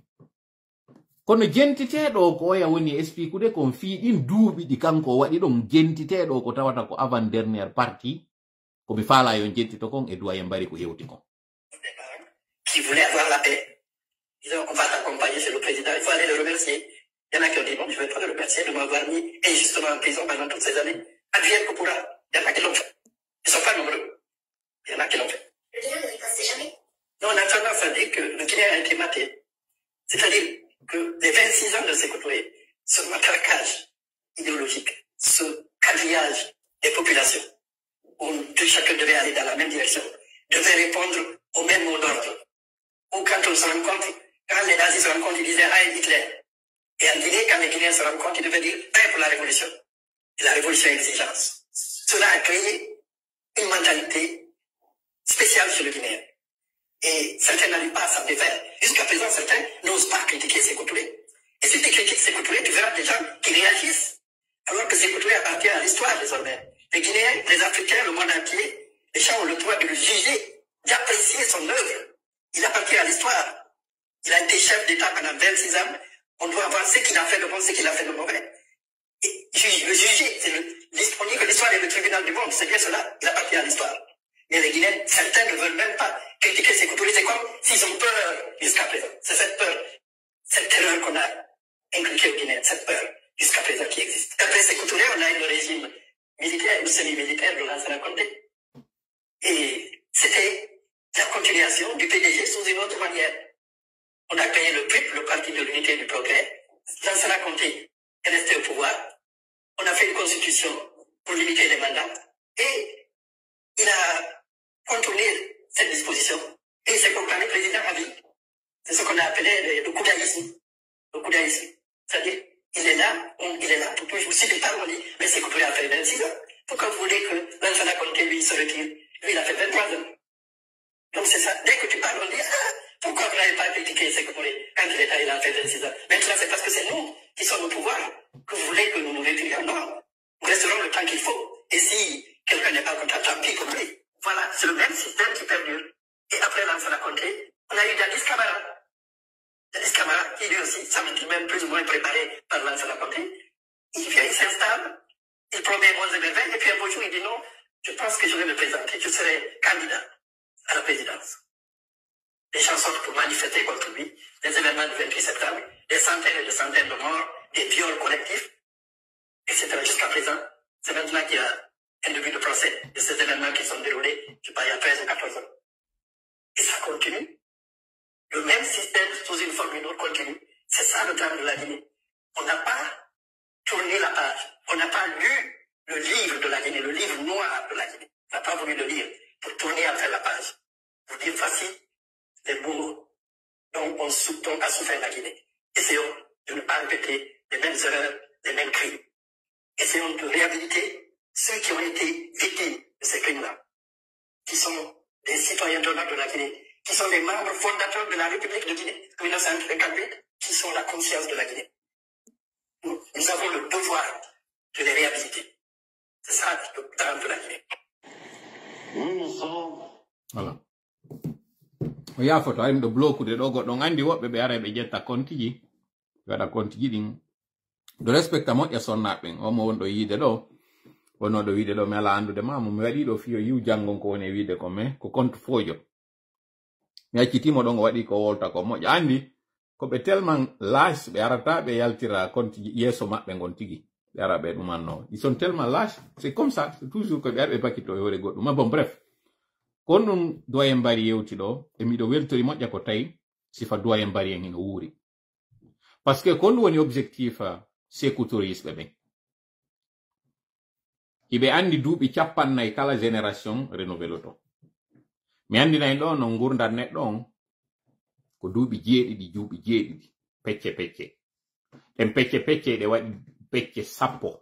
Kono jentiteɗo ko oya woni expliquude kon fiiɗin duuɓi ɗi kanko waɗi ɗon jentiteɗo ko tawata ko avant dernière partie ko mi faala yon jentito kon e doyen bari ko hewti kon. Qui voulait avoir la paix. Ils ont, on va t'accompagner chez le président, il faut aller le remercier. Il y en a qui ont dit, bon, je ne vais pas le remercier de m'avoir mis injustement en prison pendant toutes ces années. Advienne que pourra. Il y en a qui l'ont fait. Ils ne sont pas nombreux. Il y en a qui l'ont fait. Le Guinéen ne riposte jamais. Non, on a tendance à dire que le Guinéen a été maté. C'est-à-dire que les vingt-six ans de Sékou Touré, ce matraquage idéologique, ce quadrillage des populations, où chacun devait aller dans la même direction, devait répondre au même mot d'ordre. Ou quand on se rencontre, quand les nazis se rencontrent, ils disaient Heil Hitler. Et en Guinée, quand les Guinéens se rencontrent, ils devaient dire Paix pour la révolution. Et la révolution exigence. Cela a créé une mentalité spéciale chez le Guinéen. Et certains n'arrivent pas à s'en défaire. Jusqu'à présent, certains n'osent pas critiquer Sékou Touré. Et si tu critiques Sékou Touré, tu verras des gens qui réagissent. Alors que Sékou Touré appartient à l'histoire désormais. Les Guinéens, les Africains, le monde entier, les gens ont le droit de le juger, d'apprécier son œuvre. Il appartient à l'histoire. Il a été chef d'État pendant vingt-six ans. On doit voir ce qu'il a fait de bon, ce qu'il a fait de mauvais. Et juger, le juger, c'est le, on dit que l'histoire est le tribunal du monde, c'est bien cela, il appartient à l'histoire. Mais les Guinéens, certains ne veulent même pas critiquer Sékou Touré, c'est comme s'ils ont peur jusqu'à présent. C'est cette peur, cette terreur qu'on a inculquée aux Guinéens, cette peur jusqu'à présent qui existe. Après Sékou Touré, on a eu le régime militaire ou semi-militaire de Lansana Conté. Et c'était la continuation du P D G sous une autre manière. On a créé le P U P, le Parti de l'Unité et du Progrès. Lansana Conté est resté au pouvoir. On a fait une constitution pour limiter les mandats. Et il a contourné cette disposition. Et il s'est proclamé président à vie. C'est ce qu'on a appelé le, le coudaïsme. Le coudaïsme. C'est-à-dire, il est là, on, il est là pour toujours. Si les parents disent, mais c'est coupé à faire vingt-six ans. Pourquoi vous voulez que Lansana Conté, lui, se retire? Lui, il a fait vingt-trois ans. Donc c'est ça. Dès que tu parles, on dit, ah, pourquoi vous n'avez pas critiqué Sékou Touré quand il est là, il a fait vingt-six ans. Maintenant, c'est parce que c'est nous qui sommes au pouvoir que vous voulez que nous nous retirions. Non. Nous resterons le temps qu'il faut. Et si quelqu'un n'est pas content, tant pis pour lui. Voilà, c'est le même système qui perdure. Et après Lansana Conté, on a eu Dadis Camara. Dadis Camara, qui lui aussi, ça me même plus ou moins préparé par Lansana Conté. Il vient, il s'installe, il promet moins de merveilles, et puis un beau jour, il dit non, je pense que je vais me présenter, je serai candidat à la présidence. Les gens sortent pour manifester contre lui, les événements du vingt-huit septembre, des centaines et des centaines de morts, des viols collectifs, et cetera. Jusqu'à présent, c'est maintenant qu'il y a un début de procès de ces événements qui sont déroulés, je sais pas, il y a treize ou quatorze ans. Et ça continue. Le même système, sous une forme ou une autre, continue. C'est ça le drame de la Guinée. On n'a pas tourné la page. On n'a pas lu le livre de la Guinée, le livre noir de la Guinée. On n'a pas voulu le lire pour tourner après la page. Pour dire, voici les mots dont, on, dont a souffert la Guinée. Essayons de ne pas répéter les mêmes erreurs, les mêmes crimes. Essayons de réhabiliter ceux qui ont été victimes de ces crimes-là, qui sont des citoyens d'honneur de la Guinée, qui sont des membres fondateurs de la République de Guinée, mille neuf cent cinquante-huit, qui sont la conscience de la Guinée. Nous, nous avons le devoir de les réhabiliter. C'est ça le drame de la Guinée. Voilà. O yafoto ay do blokude do goddo andi wobbe be ara be jetta kontiji wada kontiji din do respecta mo ya sonnabe o mo wondo yide do wono do wide do mela andude ma mo mi wadi do fiyo yu jangon ko woni wide ko me ko kontu fojo mi accitimo do ngo wadi ko wolta ko mo andi ko be tellement lâche be arata be yaltira kontiji yeso mabbe ngon tigi be ara be dum anno ils sont tellement lâches c'est comme ça c'est toujours que be arbe pakito yore goddo ma bon bref kon ɗum doyen mbari yewti ɗo e miɗo weltori moƴƴa ko tawi sifa doyen mbari en hino wuuri par ce que kon ɗum woni objectif Sékou Touré yisɓe ɓen iɓe andi duuɓi capannayyi kala génération renoveloto mi andinayi ɗo no gurdal neɗɗo on ko duuɓi jeeɗiɗi duuɓi jeeɗiɗi pecce pecce ɗen pecce pecce ɗe waɗi pecce sappo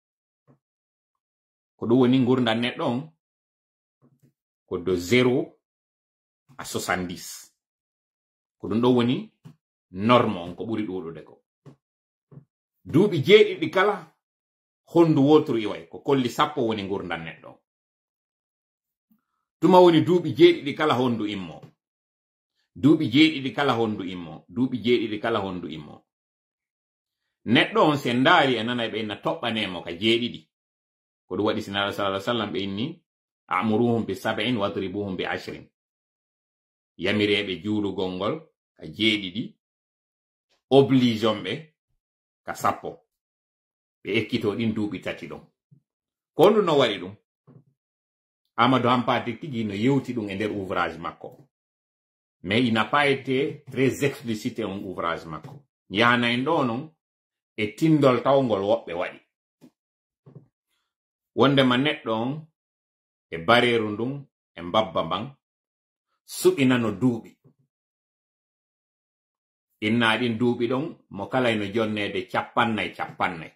ko ɗum woni gurdal neɗɗo on ko de zéro à soixante-dix ko ɗum ɗo woni norme on ko ɓuri ɗuɗude ko duuɓi jeeɗiɗi kala hondu wotru iway ko kolli sappo woni gurdal neɗɗo tuma woni duuɓi jeeɗiɗi kala hondu immo duuɓi jeeɗiɗi kala hondu immo duuɓi jeeɗiɗi kala hondu immo neɗɗo on se ndaari e nana ɓe inna toɓɓanemo ka jeeɗiɗi ko ɗum waɗi sinaɗo sallallahu alaihi wasallam ɓe inni amuruhum bi sab'in wadribuhum bi ashrin yamirebe juurugol ngol ka jeeɗiɗi obligeon ɓe ka sappo ɓe ekkito ɗin duuɓi tati ɗon ko ndu no waɗi ɗum Amadou Hampâté tigi no yewti ɗum e nder ouvrage makko mais il n'a pas été très explicite en ouvrage makko yahana en ɗo non e tindol tawgol woɓɓe waɗi wondema neɗɗo on e bareeru ndun e mbabba mban suɓina no duuɓi inna ɗin duuɓi ɗon mo kala ino jonnede capannay capannay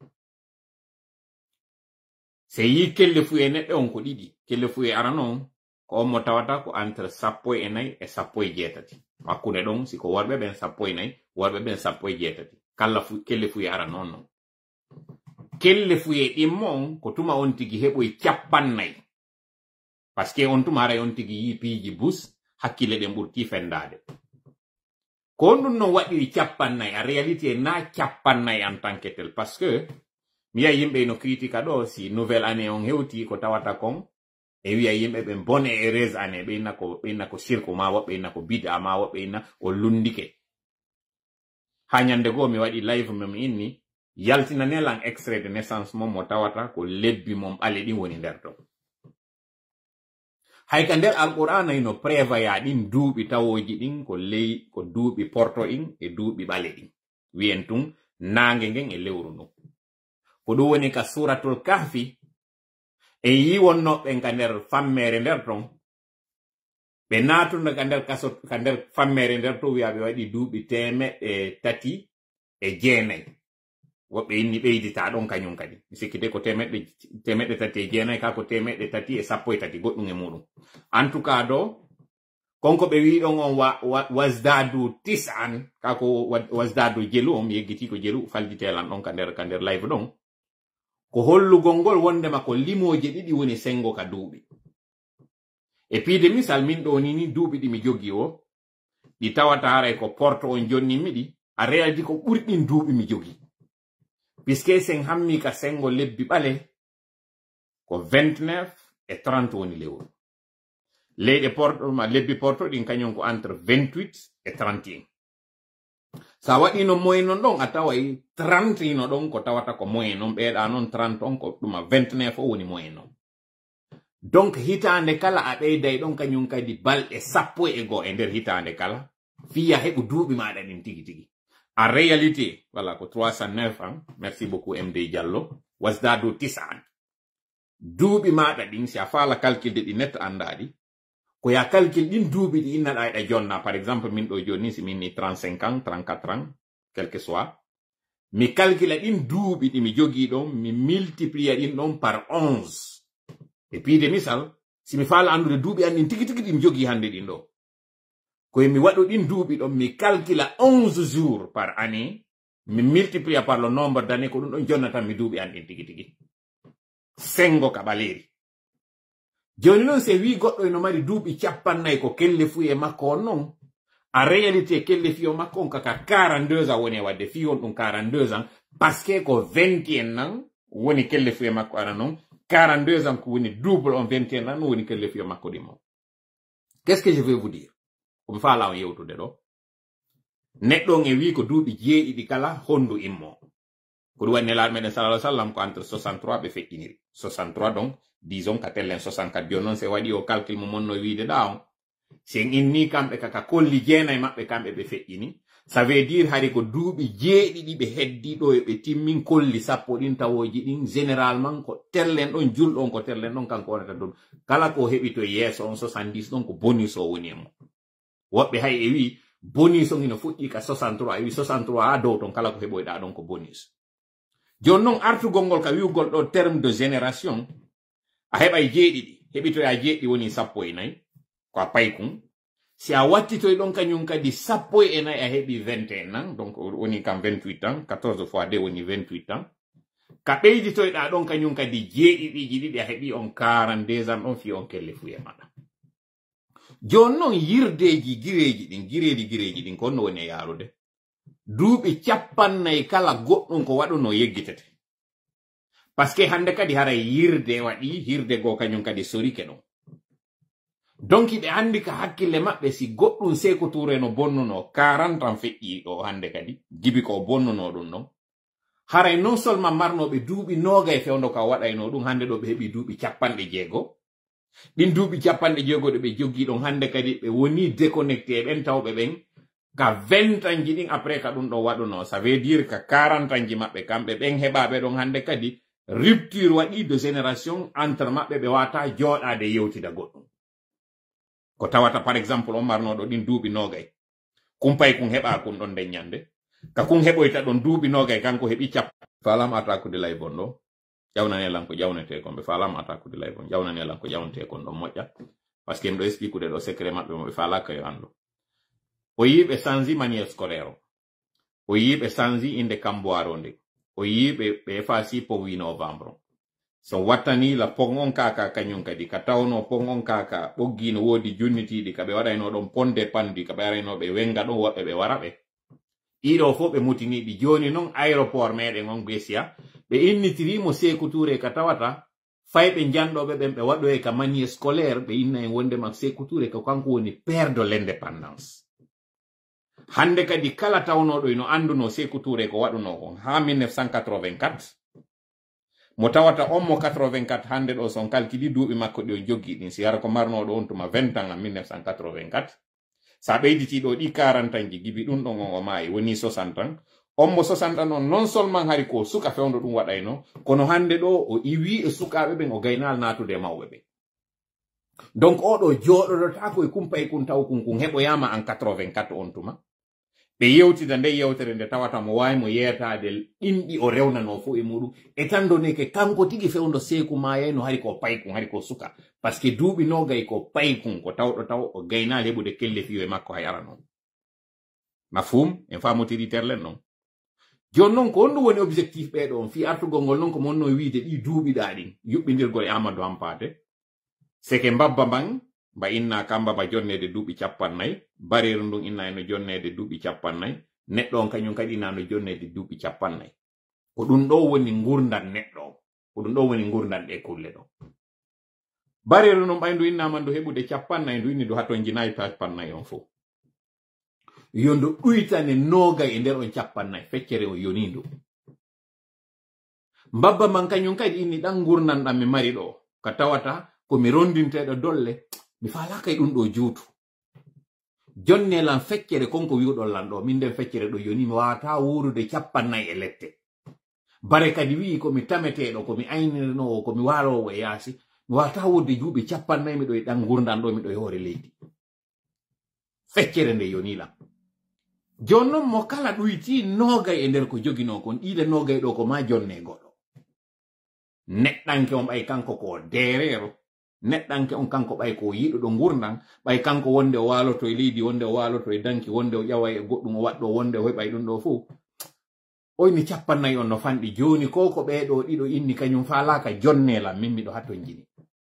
se yi kelle fu e neɗɗo on ko ɗiɗi kelle fu e arano on ko on mo tawata ko entre sappo e nayi e sappo e jeetati hakkunde ɗon siko worɓe ɓen sappo e nayi worɓe ɓen sappo e jeetati kala fu kelle fu e ara non non kelle fu e ɗimmo on ko tuma on tigi heɓoy capannay parce que on tuma ara on tigi yi piiji bus hakkille ɗen ɓurti fendade ko ɗum no waɗiri capannay a réalité na capannay en tant que tel parce que mi yiya yimɓe no critique ɗo si nouvelle année on hewti ko tawata kon e wiya yimɓe ɓen bonne e heureuse année ɓe inna ko ɓe inna ko sirku ma woɓɓe inna ko bida ma woɓɓe inna o lundike ha ñande goo mi waɗi live mem inni yaltina nelan extrait de naissance mom mo tawata ko lebbi mom ɓale ɗin woni nder ton. Hay ka nder alqur'ana ino prévoya ɗin duuɓi tawoji ɗin ko ley ko duuɓi porto in e duuɓi ɓale ɗin wiyen tun nange ngen e lewru ndun ko ɗum woni ka suratul kahfi e yiwonnoɓen ka nder fammere nder ton ɓe natunda ka nder kaso ka nder fammere nder to wiya ɓe waɗi duuɓi temeɗɗe tati e jeenayi woɓɓe inni ɓeydita ɗon kañum kadi mi sikkite ko temeɗɗe temeɗɗe tati e jeenayi ka ko temeɗɗe tati e sappo e tati goɗɗum e muɗum en tout cas do konko ɓe wi ɗon on wa, wa, wasdadu tis'an kako wasdadu jelu on mi yeggiti ko jelu falditelan ɗon ka nder ka nder live ɗon ko hollugol ngol wondema ko limoje ɗiɗi woni sengo ka duuɓi e piide misal min ɗo ni ni duuɓi ɗi mi jogi o ɗi tawata haray ko porto on jonni miɗi a réaldi ko ɓurɗin duuɓi mi jogi puisque sen hammi ka sengo lebbi ɓale ko vingt-neuf et trente woni lewru leyɗe porto ma lebbi porto ɗin kañum ko entre vingt-huit et trente et un sa waɗino moyen non ɗon a taway trente ino ɗon ko tawata ko moyen non ɓeeɗa noon trente on ko ɗuma vingt-neuf o woni moyen non donc hitande kala a ɓeyday ɗon kañum kadi balɗe sappo e go e nder hitande kala fiya heɓu duuɓi maɗa ɗin tigi tigi en réalité voilà ko trois cent neuf ans merci beaucoup M D Diallo wasdadu tis'an duuɓi maɗa ɗin si a faala calculde ɗi net andaɗi ko ya calcul ɗin duuɓi ɗi innaɗa eɗa jonna par exemple min ɗo joni si min ni trente-cinq ans trente-quatre ans quel que soit mi calcula ɗin duuɓi ɗi mi jogii ɗon mi multiplia ɗin ɗon par onze et puis de misal si mi faala andude duuɓi an ɗin tigi tigi ɗi mi jogii hande ɗin ɗo koye mi waɗo ɗin duuɓi ɗon mi calcula onze jours par année mi multiplia par le nombre d'années ko ɗum ɗon jonnatan mi duuɓi an ɗin tigi tigi sengo ka ɓaleeri joni noon se wi goɗɗo eno mari duuɓi capannayyi ko kelle fu e makko on noon en réalité kelle fiyo makko on kaka quarante-deux ans woni e wadde fi on ɗum quarante-deux ans parce que ko vingt et un ans woni kelle fu e makko ana noon quarante-deux ans ko woni double on vingt et un ans no woni kelle fiyo makko ɗimo qu'est ce que je veux vous dire komi faala on yewtude ɗo neɗɗo on e wi ko duuɓi jeeɗiɗi kala hondu immo ko ɗum waɗi nelaɗo meɗen sallallahu alayhi wa sallam ko entre soixante-trois ɓe feƴƴiniri soixante-trois donc disons ka tellen soixante-quatre joni noon se waɗi o calcul mo monno wiide ɗa on sen inni kamɓe kaka kolli jeenayi maɓɓe kamɓe ɓe feƴƴini ça veut dire hari ko duuɓi jeeɗiɗi ɓe heddi ɗo e ɓe timmin kolli sappo ɗin tawoji ɗin généralement ko tellen ɗon julɗon ko tellen ɗon kanko wonata ɗon kala ko heɓi to yeeso on soixante-dix ɗon ko bonus o woni e mo woɓɓe hay e wi bonus on ino fuɗɗi ka soixante-trois e wi soixante-trois ha dow ton kala ko heɓoyɗa ɗon ko bonus joni noon artugol ngol ka wiwgol ɗo terme de génération a heɓay jeeɗiɗi heɓitoya jeeɗiɗi woni sappo e nayyi ko a paykum si a wattitoy ɗon kañum kadi sappo e nayyi a heɓi vingt et un ans donc woni kam vingt-huit ans quatorze fois deux woni vingt-huit ans ka ɓeyditoyɗa ɗon kañum kadi jeeɗiɗiji ɗiɗi a heɓi on quarante-deux ans ɗon fi on kelle fuye maɗa joni noon yirdeji gireji ɗin gireji gireji ɗin ko no woni e yarude duuɓi capannayyi kala goɗɗum ko waɗuno yeggitete par ce que hande kadi haray yirde waɗi hirde go kañum kadi sorike ɗon donc ɓe andi ka hakkille maɓɓe si goɗɗum seko toure no bonnuno quarante ans feƴƴi ɗo hande kadi jibi ko bonnuno ɗum ɗon haray non seulement marnoɓe duuɓi noogay fewndo ka waɗayno ɗum hande ɗo ɓe heɓi duuɓi capanɗe jeego ɗin duuɓi capanɗe jeego ɗo ɓe joggi ɗon hande kadi ɓe woni déconnecté ɓen tawɓe ɓen ka vingt ans ji ɗin après ka ɗum ɗo waɗuno ça veut dire ka quarante ans ji maɓɓe kamɓe ɓen heɓaɓe ɗon hande kadi rupture waɗi de génération entre maɓɓe ɓe wata jooɗade yewtida goɗɗum ko tawata par exemple on marnoɗo ɗin duuɓi noogay kumpay kun heɓa kun ɗon nden ñande ka kun heɓoyta ɗon duuɓi noogay kanko heɓi cap falama attaqude lay bon ɗo ƴawnane ko ƴawnete kon ɓe falama attaqude lay bon ƴawnane ko ƴawnete kon ɗon moƴƴa par ce que mɗo expliquude ɗo secret maɓɓe mo ɓe falaka yo andu o yiɓe changi manière scolaire o o yiɓe changi inde kamboiro nde o yiɓe ɓe efasi po huit novembre so wattani la pon on kaka kañum kadi ka tawno pon on kaka ɓoggi no woodi junnitiɗi ka ɓe waɗayno ɗon ponde pandi ka ɓe arayno ɓe wenga ɗon woɓɓe ɓe wara ɓe ɗiɗo fof ɓe mutiniɗi joni noon aéroport meɗen on Brescia ɓe innitirimo Sékou Touré ka tawata fayɓe janɗoɓe ɓen ɓe waɗoye ka manière scolaire ɓe inna en wondema Sékou Touré ko kanko woni père de l'indépendance hande kadi kala tawnoɗo ino anduno Sékou Touré ko waɗuno kon ha mille neuf cent quatre-vingt-quatre mo tawata on mo quatre-vingt-quatre hande ɗo son kalkili duuɓi makko ɗi o joggi ɗin si yara ko marnoɗo on tuma vingt ans en mille neuf cent quatre-vingt-quatre sa ɓeyditi ɗo ɗi quarante ans ji gibi ɗum ɗon on o maayi woni soixante ans on mo soixante ans on non seulement hari ko suka fewndo ɗum waɗayno kono hande ɗo o iwi e sukaɓe ɓen o gaynal natude mawɓe ɓe donc oɗo joɗoɗota koye kumpa e kun taw kun kun heɓoyama en quatre-vingt-quatre on tuma ɓe yewtida nde yewtere nde tawata mo wawi mo yeetade ɗimɗi o rewnano fo e muɗum e tan doneke kanko tigi fewndo Sékou mayayno hari ko paykun hari ko suka par ce que duuɓi nogay ko paykun ko tawɗo taw o gaynal heɓude kelle fiyo e makko hay ara noon mafhum en famotiri terlen noon joni noon ko honɗum woni objectif ɓeɗo on fi artugol ngol noon ko monno wiide ɗi duuɓiɗa ɗin yuɓɓidirgol e Amadou Hampate seke mbabba man mba inna kamba ba jonnede duuɓi capannayyi bareru ndun inna no jonnede duuɓi capannayyi neɗɗo on kañum kadi inna no jonnede duuɓi capannayyi ko ɗum ɗo woni gurdan neɗɗo o ko ɗum ɗo woni gurdan ɗe kulle ɗo bareru non ɓay ndu innama ndu heɓude capannayyi ndu inni ndu haton jinayi capannayyi on fof yo ndu ɗuytane nogay e nder on capannayyi feccere o yoni ndu mbabba man kañum kadi inni ɗan gurnan ɗam mi mari ɗo ka tawata komi rondinteɗo dolle mi falaka e ɗum ɗo juutu jonnelan feccere konko wiwɗon lan ɗo min nden feccere ɗo yoni mi wawata wurude capannayyi e lette bare kadi wi komi tameteɗo komi aynirnowo komi walowo e yaasi mi wawata wurde juuɓe capannayyi miɗo e ɗan gurdan ɗo miɗo e hoore leydi feccere nde yonilam jon noon mo kala ɗuyti nogay e nder ko jogino kon ɗiɗe nogay ɗo ko ma jonne goɗɗo neɗɗanke on ɓay kanko ko derero neɗɗanke on kanko ɓay ko yiɗo ɗo gurdan ɓay kanko wonde o waloto e leydi wonde o waloto e danki wonde o ƴawa e goɗɗum o waɗɗo wonde o heɓay ɗum ɗo fo oyni capannayyi on no fanɗi joni ko ko ɓeɗo ɗiɗo inni kañum falaka jonnelam min miɗo hatton jini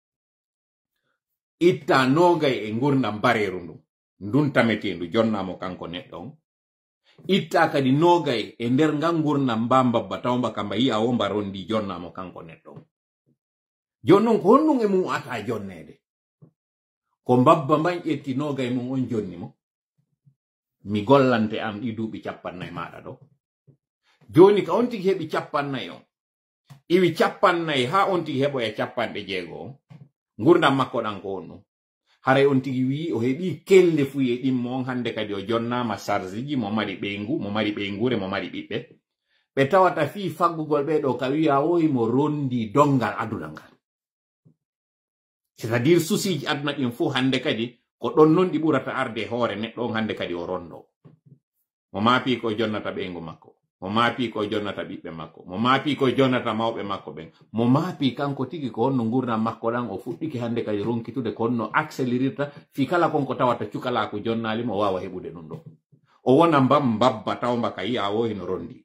itta nogay e gurdan bareru ndu ndun tametendu jonnamo kanko neɗɗo on itta kadi nogay e nder ngan gurdan mbambabba tawmba kamba yi'a wo mba rondi jonnamo kanko neɗɗo on jon noon ko honɗum e mum ata jonnede ko mbabba mban ƴetti nogay mum on jonni mo mi gollante am ɗi duuɓi capannayyi maɗa ɗo joni ka on tigi heɓi capannayyi on iwi capannayyi ha on tigi heɓoya capanɗe jeego on gurdam makko ɗan ko on ɗum haray on tigi wi o heɓi kelle fuye ɗimmo on hande kadi o jonnama charge ji mo mari ɓeygu mo mari ɓeygure mo mari ɓiɓɓe ɓe tawata fi faggugol ɓeɗo ka wiya woyi mo rondi dongal aduna ngal c'est à dire susiji aduna ɗin fo hande kadi ko ɗon noon ɗi ɓurata arde hoore neɗɗo on hande kadi o rondo mo maapi ko jonnata ɓeygu makko mo maapi ko jonnata ɓiɓɓe makko mo maapi ko jonnata mawɓe makko ɓen mo maapi kanko tigi ko honno gurdam makko ɗan o fuɗɗiki hande kadi ronkitude ko honno accélérirta fi kala konko tawata cukalako jonnalimo o wawa heɓude ɗum ɗo o wona mbam mbabba tawmba ka yi'a wo hino rondi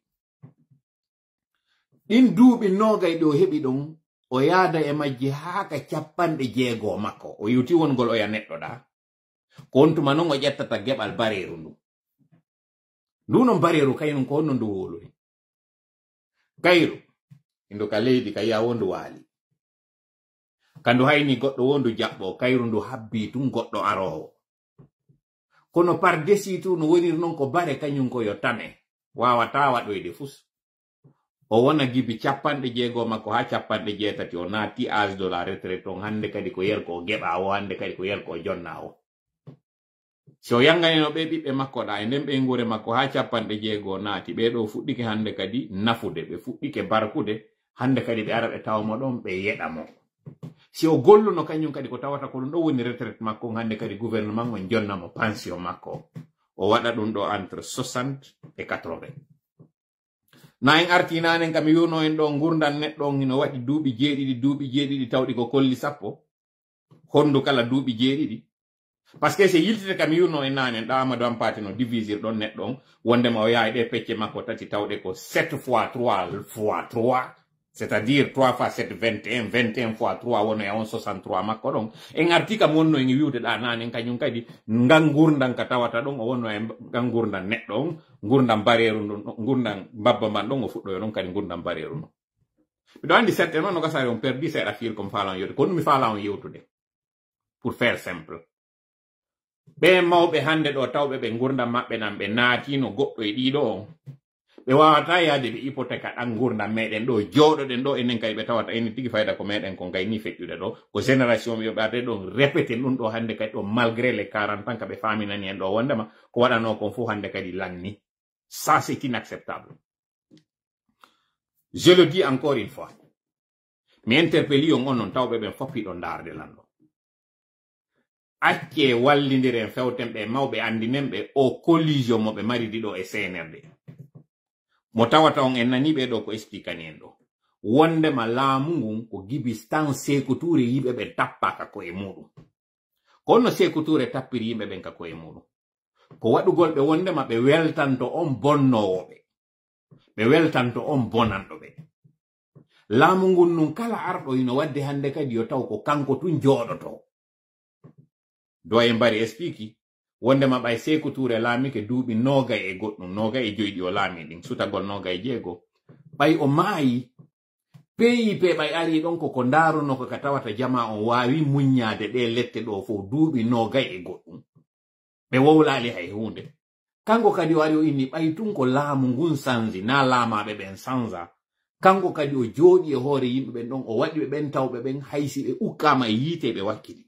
ɗin duuɓi nogay ɗo heɓi ɗon o yaada e majji haaka capanɗe jeego makko o yuti wongol oya neɗɗo ɗa ko on tuma noon o ƴettata geɓal bareru ndu ndu non bareru kaynum ko honno ndu woluri kayru indu ka leydi ka yi'a wondu waali kandu hayni goɗɗo wondu jaɓɓo kayru ndu habbi tun goɗɗo arowo kono par desi tu no woniri noon ko bare kañum ko yo tame wawata waɗoyde fus o wona gibi capanɗe jeego makko ha capanɗe jeetati o naati âge de la retraite on hande kadi ko yer ko geɓa o hande kadi ko yer ko jonna o so yanganino ɓe ɓiɓɓe makko ɗa e nden ɓe ngure makko ha capanɗe jeego naati ɓeɗo fuɗɗike hande kadi nafude ɓe fuɗɗike barkude hande kadi ɓe ara ɓe tawmo ɗon ɓe yeɗamo si o golluno kañum kadi ko tawata ko ɗum ɗo woni retraite makko hande kadi gouvernement on jonnamo pension makko o waɗa ɗum ɗo entre soixante et quatre-vingts na en arti nanen kam yuno en ɗo gurdan neɗɗo on hino waɗi duuɓi jeeɗiɗi duuɓi jeeɗiɗi tawɗi ko kolli sappo hondu kala duuɓi jeeɗiɗi par ce que se yiltite kam yuno en nanen ɗa Amadou Hampate no divisir ɗon neɗɗo on wondema o yaha ɗe pecce makko tati tawɗe ko sept fois trois fois trois c'est à dire trois fois sept vingt et un vingt et un fois trois wono e on soixante-trois makko ɗon en arti kam wonno en wiwde ɗa nanen kañum kadi ngan gurdan ka tawata ɗon o wonno e ngan gurdan neɗɗo on gurdan bareru ɗum gurdan mbabba man ɗon o fuɗɗoyo ɗon kadi gurdan bareru ɗum miɗo andi certainement no gasari on perdi seeɗa fil comme falan yewtude kono mi fala on yewtude pour faire simple be mawbe hande do tawbe be gurdam mabbe nan be naatino goddo e dido be wawata yaade be hypothèque dan gurdam meden do joodo den do enen kay be tawata en tigi fayda ko meden ko gayni feccude do ko génération yo be ade do répéter dum do hande kay do malgré les quarante ans ka be faminani en do wondema ko wadano ko fu hande kadi lanni. Ça c'est inacceptable. Je le dis encore une fois. Mi interpelli on non tawbe ben foppi do darde lando. Acce wallindiren fewtembe mawbe andinembe o collision mo be mari dido e C N R D. Mo tawata on en nani be do ko expliquani en do. Wonde ma laamu ngun ko gibi stan sekuture yibe be tappaka ko e mudum. Kono sekuture tappiri yimbe ben ka ko e mudum. Ko wadugol be wonde ma be weltanto on bonnowobe. Be weltanto on bonando be. Laamu ngun nun kala ardo ino wadde hande kadi yo taw ko kanko tun jodoto. Doyen bari explique wonde ma bay Seku Touré laami ke duubi noga e goddum noga e joydi o laami din sutagol noga e jeego bay o maayi P I P bay ari don ko ko ndaruno ko katawata jama on waawi munyade de lette do fo duubi noga e goddum be wowlaali hay hunde kango kadi wari o inni bay tun ko laamu ngun sanzi na laamaabe ben sanza kango kadi o joodi e hoore yimbe ben don o wadi be ben tawbe ben haysi be ukama e yite be wakkili.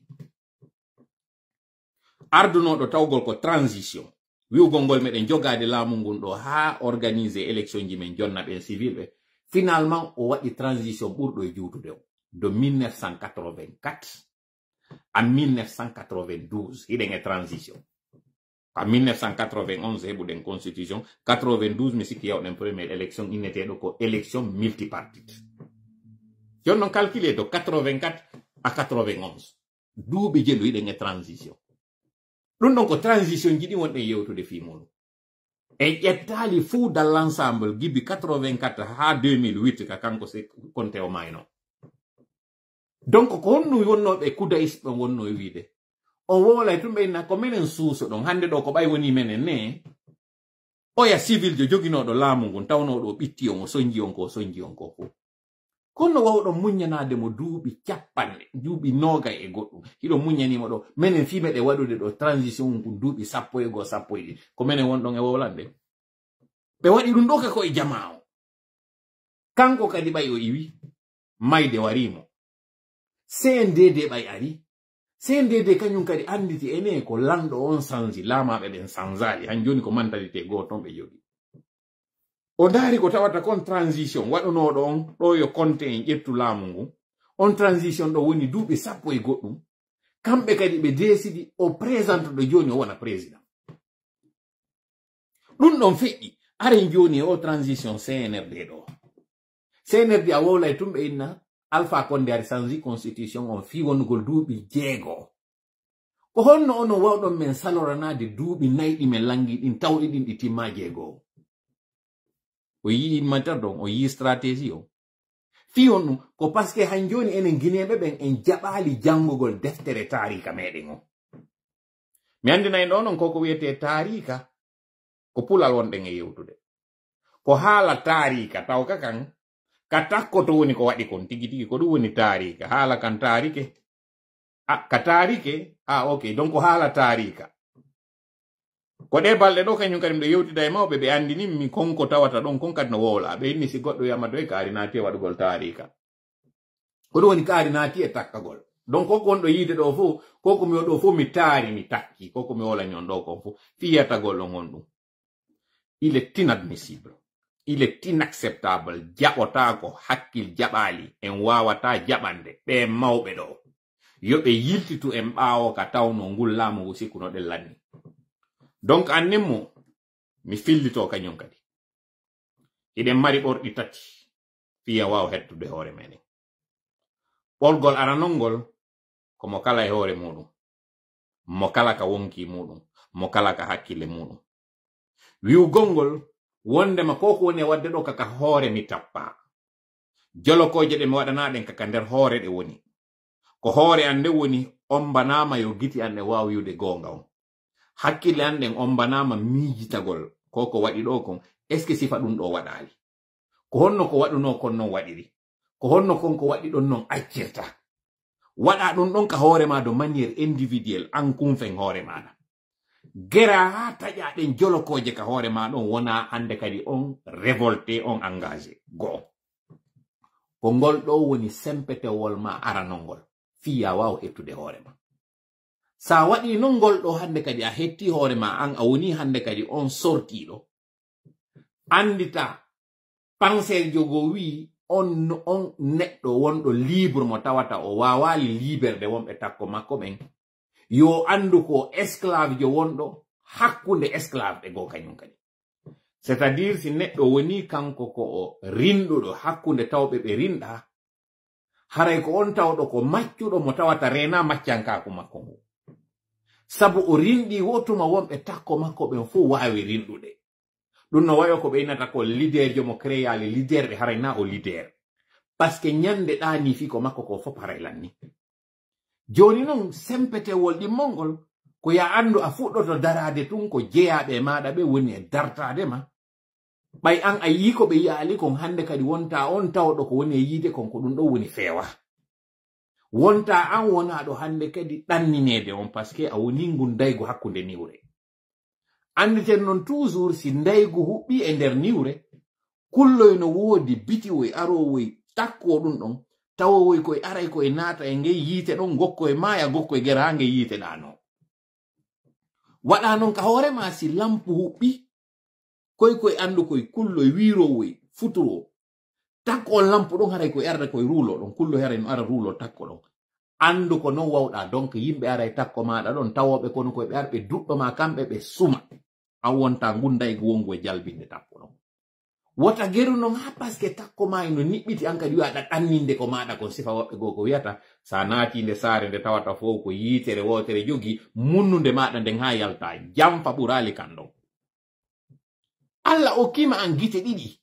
Arduno do tawgol ko transition wi'ugol ngol meden jogade laamu ngun do ha organiser élection ji men jonna ben civil be finalement o wadi transition burdo e juutude de mille neuf cent quatre-vingt-quatre à mille neuf cent quatre-vingt-douze hiden e transition à mille neuf cent quatre-vingt-onze hebuden constitution quatre-vingt-douze mi sikki yawden première élection innetedo ko élection multipartite jonnon calculer do quatre-vingt-quatre à quatre-vingt-onze duubi jelu hiden e transition. Ɗum ɗon ko transition jiɗi wonɗe yewtude fi muɗum e ƴettali fuu dans l'ensemble gibi quatre-vingt-quatre ha deux mille huit ka kanko se konte o mayno. Donc ko honno wonnoɓe kudais ɓe wonno e wiide on wolay tumɓe inna ko minen suuso ɗon hande ɗo ko ɓay woni menen ne oya civil jo joginoɗo laamu ngun tawnoɗo ɓitti on o soñji on ko o soñji on ko fuu kono wawɗo muñanade mo duuɓi capanɗe duuɓi noga e goɗɗum hiɗo muñanimo ɗo menen fimeɗe waɗude ɗo transition ko duuɓi sappo e go sappo e ɗiɗi ko menen wonɗon e wowlande ɓe waɗi ɗum ɗo ka koye jama o kanko kadi ɓay o iwi mayde warimo C N D D ɓay ari C N D D kañum kadi anditi ene ko lanɗo on sanji laamaɓe ɓen sanzali han joni ko mentalité goton ɓe jogi o daari ko tawata kon transition waɗunoɗo on ɗo yo konte en ƴettu laamu ngu on transition ɗo woni duuɓi sappo e goɗɗum kamɓe kadi ɓe desidi o présente ɗo joni o wona président ɗum ɗon feƴƴi aren joni o transition C N R D ɗo C N R D a wowlay tumɓe inna Alpha Condé ari sanji constitution on fi wonugol duuɓi jeego ko honno ono wawɗon men saloranade duuɓi nayɗi men langi ɗin tawɗi ɗin ɗi timma jeego o yi matter don o yi stratégie o fi on ɗum ko parce que han joni enen guinéɓe ɓen en jaɓali jangugol deftere tarika meɗen o mi andinayi ɗo non koko wiyete tarika ko pulal wonɗen e yewtude ko haala tarika tawka kan ka takkoto woni ko waɗi kon tigi tigi ko ɗum woni tarika haala kan tarike a ka tarike a ok donc ko haala tarika ko de balɗe ɗo kañum kadi mɗe yewtida e mawɓe ɓe andini mi konko tawata ɗon kon kadi no wowla ɓe inni si goɗɗo yamato e kaari naati e waɗugol tarika ko ɗum woni kaari naati e takkagol donc koko wonɗo yiide ɗo fof koko mi waɗo fof mi taari mi takki koko mi wola ñon ɗo kon fof fiyatagol ɗon on ɗum il est inadmissible il est inacceptable jaɓota ko hakkil jaɓali en wawata jaɓande ɓe mawɓe ɗo yoɓe yiltitu en ɓaawo ka tawno ngul laamu ngu sikkuno ɗen lanni. Donc annimo mi fillito kañum kadi iɗen mari ɓorɗi tati fiya waw hettude hoore menen ɓolgol aranolngol komo kala e hoore muɗum mo kala ka wonki muɗum mo kala ka hakkille muɗum wi'ugolngol wondema koko woni e wadde ɗo kaka hoore mi tappa jolokoje ɗe mi waɗanaɗen kaka nder hoore ɗe woni ko hoore an nde woni ombanama yo giti an ɗe wawi wiwde gonga on hakkille an ɗen ombanama miijitagol koko waɗi ɗo kon est ce que sifa ɗum ɗo waɗali ko honno ko waɗuno kon non waɗiri ko honno kon ko waɗi ɗon non accirta waɗa ɗum ɗon ka hoore ma de manière individuelle an kumfen hoore maɗa gera ha taƴaɗen jolokoje ka hoore ma ɗon wona hande kadi on révolté on engagé go ko ngol ɗo woni sempetewol ma aranongol fiya waw ettude hoore ma sa waɗi non ngol ɗo hande kadi a hetti hoore ma an a woni hande kadi on sortiɗo andita pensel jogo wi on on neɗɗo wonɗo libre mo tawata o wawali liberde wonɓe takko makko ɓen yo andu ko esclave jo wonɗo hakkunde esclave ɓe go kañum kadi c'est à dire si neɗɗo woni kanko ko o rinɗuɗo hakkunde tawɓe ɓe rinɗa haray ko on tawɗo ko maccuɗo mo tawata rena maccankaku makko ngu sabu o rinɗi wotuma wonɓe takko makko ɓen fo wawi rinɗude ɗum no wayo ko ɓeynata ko leader jo mo créyali leader ɓe haray na o leader parce que ñande ɗani fi ko makko ko fof haray lanni joni noon sempetewol ɗimmolngol ko ya andu a fuɗɗoto darade tun ko jeyaɓe maɗa ɓe woni e dartade ma ɓay an a yi ko ɓe yaali kon hande kadi wonta on tawɗo ko woni e yiide kon ko ɗum ɗo woni feewa wonta an wonaɗo hande kadi ɗanninede on par ce que a woni ngu ndaygu hakkunde niwre anditen noon toujours si ndaygu huɓɓi e nder niwre kulloy no woodi bitiwoy arowoy takko ɗum ɗon tawowoy koye aray koye naata e ngey yiite ɗon gokko e maaya gokko e gera ha ngey yiite ɗano waɗa noon ka hoorema si lampu huɓɓi koye koye andu koye kulloy wirowoy futuro takko on lampu ɗon haray koye arda koye ruulo ɗon kulloy haray no ara ruulo takko ɗon andu ko non wawɗa donc yimɓe aray takko maɗa ɗon tawoɓe kono koye ɓe arɓe duɓɓama kamɓe ɓe suma an wonta gundaygo wongu e jalbinde takko ɗon wota geru non ha parce que takko ma no niɓɓiti an kadi wiwaɗa ɗanninde ko maɗa kon sifa woɓɓe goo ko wiyata sa naati nde saare nde tawata fof ko yiitere wotere jogi munnude maɗa nden ha yalta jamfa ɓurali kan ɗon Allah okkima an gite ɗiɗi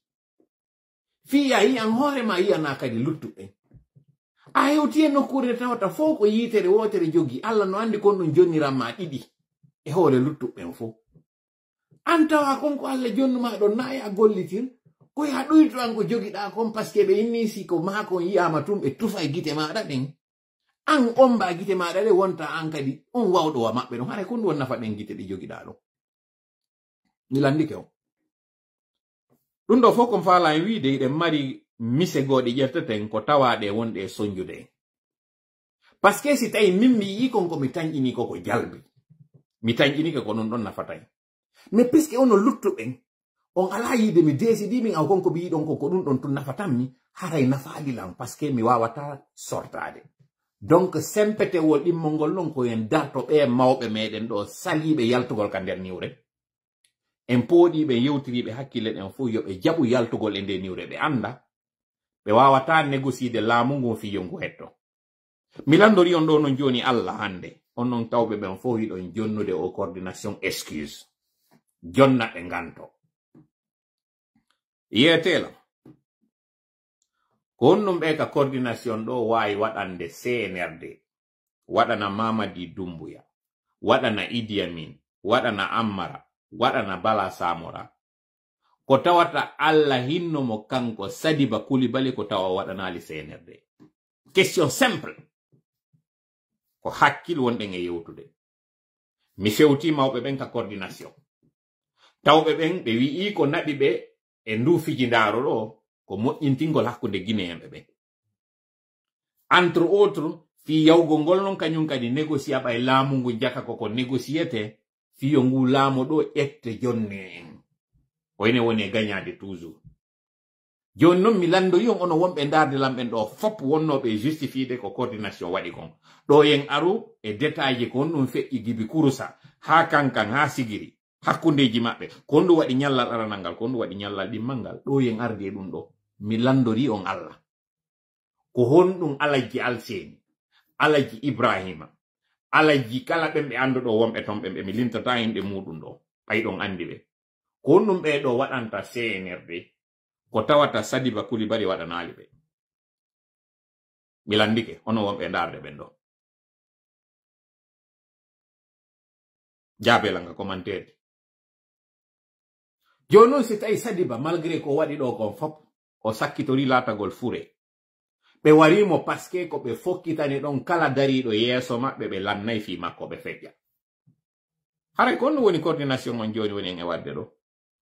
fiya yi an hoorema yiyana kadi luttuɓe a hewti e nokkure nde tawata fof ko yiitere wotere jogi Allah no andi kon ɗum jonniranma ɗiɗi e hoore luttuɓen fof an tawa kon ko Allah jonnuma ɗon na ya gollitir ko ya ɗuyto an ko jogiɗa kon par ce que ɓe inni si ko makon yiyama tum ɓe tufa e gite maɗa ɗen an omba gite maɗa ɗe wonta an kadi on wawɗo wa maɓɓe ɗon haray kon ɗum won nafa ɗen gite ɗi jogiɗa ɗon mi landike o ɗum ɗo fof kon faala en wiide iɗen mari mise goɗe ƴerteten ko tawaɗe wonɗe e soñjude par ce que si tawi min mi yi kon ko mi tañƴini koko jalbi mi tañƴinike ko ɗum ɗon nafatay mais puisque ono luttuɓen on ala yiide mi desidi min aw konko ɓi yiɗon koko ɗum ɗon tun nafatanmi haray nafalilan par ce que mi wawata sortade donc sempetewol ɗimmol ngol non koyen darto ɓe mawɓe meɗen ɗo saliɓe yaltugol ka nder niwre en pooɗiɓe yewtiriɓe hakkille ɗen fof yoɓe jaɓu yaltugol e nde niwre ɓe anda ɓe wawata négociede laamu ngun fiyo ngu hetto mi landori on ɗo non joni Allah hande on non tawɓe ɓen fof yiɗon jonnude o coordination excuse jonna ɓe nganto yetela ko honɗum ɓe ka coordination ɗo wawi waɗande senerde waɗana Mamadi Doumbouya waɗana Idi Amin waɗana Ammara waɗana Bala Samora ko tawata Allah hinnomo kanko Sadiba Coulibaly ko tawa waɗanali senerde question simple ko hakkil wonɗen e yewtude mi fewti mawɓe ɓen ka coordination tawɓe ɓen ɓe wi'i ko naɓi ɓe e ndu fijindaro ɗo ko moƴƴintingol hakkunde guinéenɓe ɓe entre autres fi yawgo ngol non kañum kadi négocier ɓay laamu ngu jaka koko négociété fiyo ngu laamu ɗo ƴette jonne en oyne woni e gagnade toujours joni noon mi landoyi on ono wonɓe darde lamɓen ɗo fop wonnoɓe justifiede ko coordination waɗi kon ɗo yen aru e détail ji ko honɗum feƴƴi gibi kurusa ha kankan ha sigiri hakkundeji maɓɓe ko honɗum waɗi ñallal aranal ngal ko honɗum waɗi ñallal ɗimmal ngal ɗo yen arde ɗum ɗo mi landori on Allah ko honɗum Alaji Alseni Alaji Ibrahima Alaji kala ɓen ɓe anduɗo wonɓe ton ɓen ɓe mi lintata yimɓe muɗum ɗo ɓayɗon andi ɓe ko honɗum ɓe ɗo waɗanta C N R D ko tawata Sadiba Coulibaly waɗanali ɓe mi landike ono wonɓe darde ɓen ɗo jabelanga commentaire joni noon si tawi Sadiba malgré ko waɗi ɗo kon fop o sakkitori latagol fure ɓe warimo parce que ko ɓe fokkitani ɗon kala dariɗo yeeso maɓɓe ɓe lannay fi makko ɓe feƴƴa hare konno woni coordination on joni woni en e wadde ɗo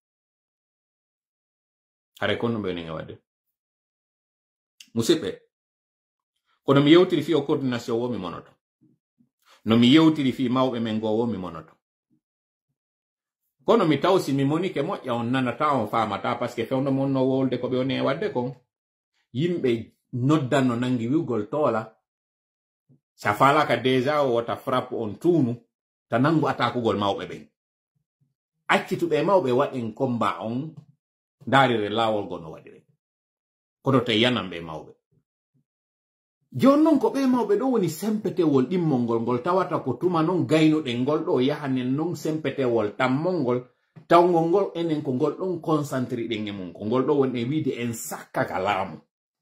hare konno ɓe woni en e wadde musidɓe kono mi yewtiri fi o coordination wo mi monoto no mi yewtiri fi mawɓe men go wo mi monoto kono mi tawsi mi monike moƴƴa on nanata on famata parce que fewno mon no wolde ko ɓe woni e wadde kon yimɓe noddan no nangi wiwgol toola sa falaka déjà o wota frappe on tuunu ta nangu atakugol mawɓe ɓen accituɓe mawɓe waɗen combat on darire lawol go no waɗire kono te yanam ɓe mawɓe jon non ko ɓe mawɓe ɗo woni sempetewol ɗimmol ngol ngol tawata ko tuma non gaynuɗen ngol ɗo yahanen non sempetewol tammol ngol tawgol ngol enen ko ngol ɗon concentré ɗen e mum ko ngol ɗo woni e wiide en sakkaka laamu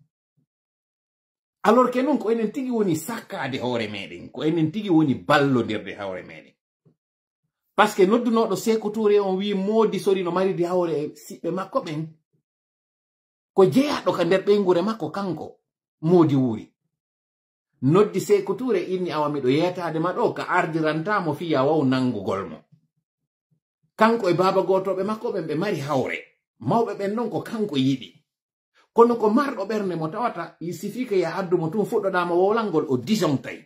alors que non ko enen tigi woni sakkade hoore meɗen ko enen tigi woni ballodirde hoore meɗen parce que noddunoɗo Sékou Touré on wi moodi sori no maridi hawre e siɓɓe makko ɓen ko jeyaɗo ka nder ɓeygure makko kanko moodi wuri noddi Sékou Touré inni awa miɗo yetade ma ɗo ka ardirantamo fiya waw nangugol mo kanko e baba gotoɓe makko ɓen ɓe mari hawre mawɓe ɓen non ko kanko yiɗi kono ko marɗo ɓernde mo tawata il suffit que ya addumo tun fuɗɗoɗamo wowlalngol o dijontay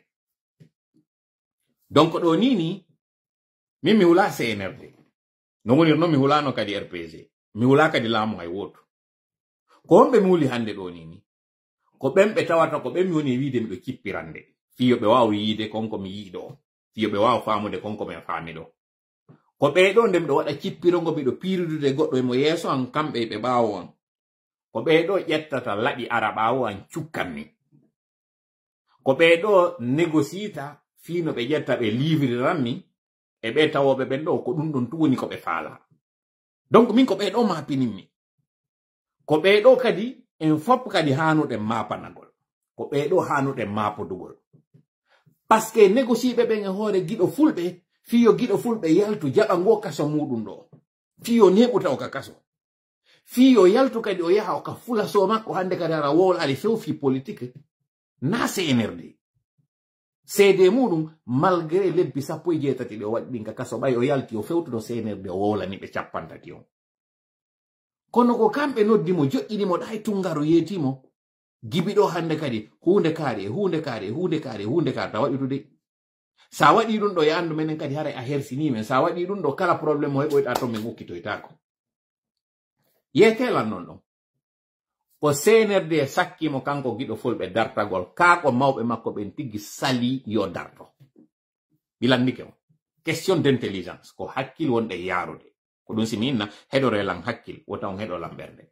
donc ɗo nini min mi hula C N R D no wonir noon mi hulano kadi R P G mi hula kadi laamu hay woto ko wonɓe mi huli hande ɗo nini ko ɓen ɓe tawata ko ɓen mi woni wiide miɗo kippirande fiyo ɓe wawa yiide konko mi yiiɗo fiyo ɓe wawa famude konko min faami ɗo ko ɓeɗo nde miɗo waɗa kippirongo miɗo piiridude goɗɗo emo yeeso an kamɓe ɓe ɓaawo an ko ɓeɗo ƴettata laɗi ara ɓaawo an cukkanmi ko ɓeɗo négociita fino ɓe ƴetta ɓe livriranmi e ɓe tawoɓe ɓen ɗo ko ɗum ɗon tu woni ko ɓe faala donc min ko ɓeɗo mapininmi ko ɓeɗo kadi en fop kadi hanuɗen mapanagol ko ɓeɗo hanuɗen mapodugol parce que négociɓe ɓen e hoore giɗo fulɓe fiyo giɗo fulɓe yaltu jaɓa ngo kaso muɗum ɗo fiyo neɓuta o ka kaso fiyo yaltu kadi o yaha o ka fula so makko hande kadi ara wowol ali few fi politique na C N R D C D muɗum malgré lebbi sappo e jeetati ɗe o waɗi ɗin ka kaso ɓay o yalti o fewtuno C N R D o wowlani ɓe capantati on kono ko kamɓe noddimo joƴƴinimo ɗa tungaro yeetimo gibiɗo hande kadi hunde kaari e hunde kaari e hunde kaari e hunde kaari ta waɗi tude sa waɗi ɗum ɗo e andu menen kadi hara a hersinimen sa waɗi ɗum ɗo kala probléme o heɓoyɗa toon min ukkitoytako yeetelan non ɗon ko C N R D sakkimo kanko giɗo fulɓe dartagol kaako mawɓe makko ɓen tiggi sali yo darto bilandike mo question d' intelligence ko hakkil wonɗe yaarude ko ɗum simi inna heɗorelan hakkil wota on heɗo lamberde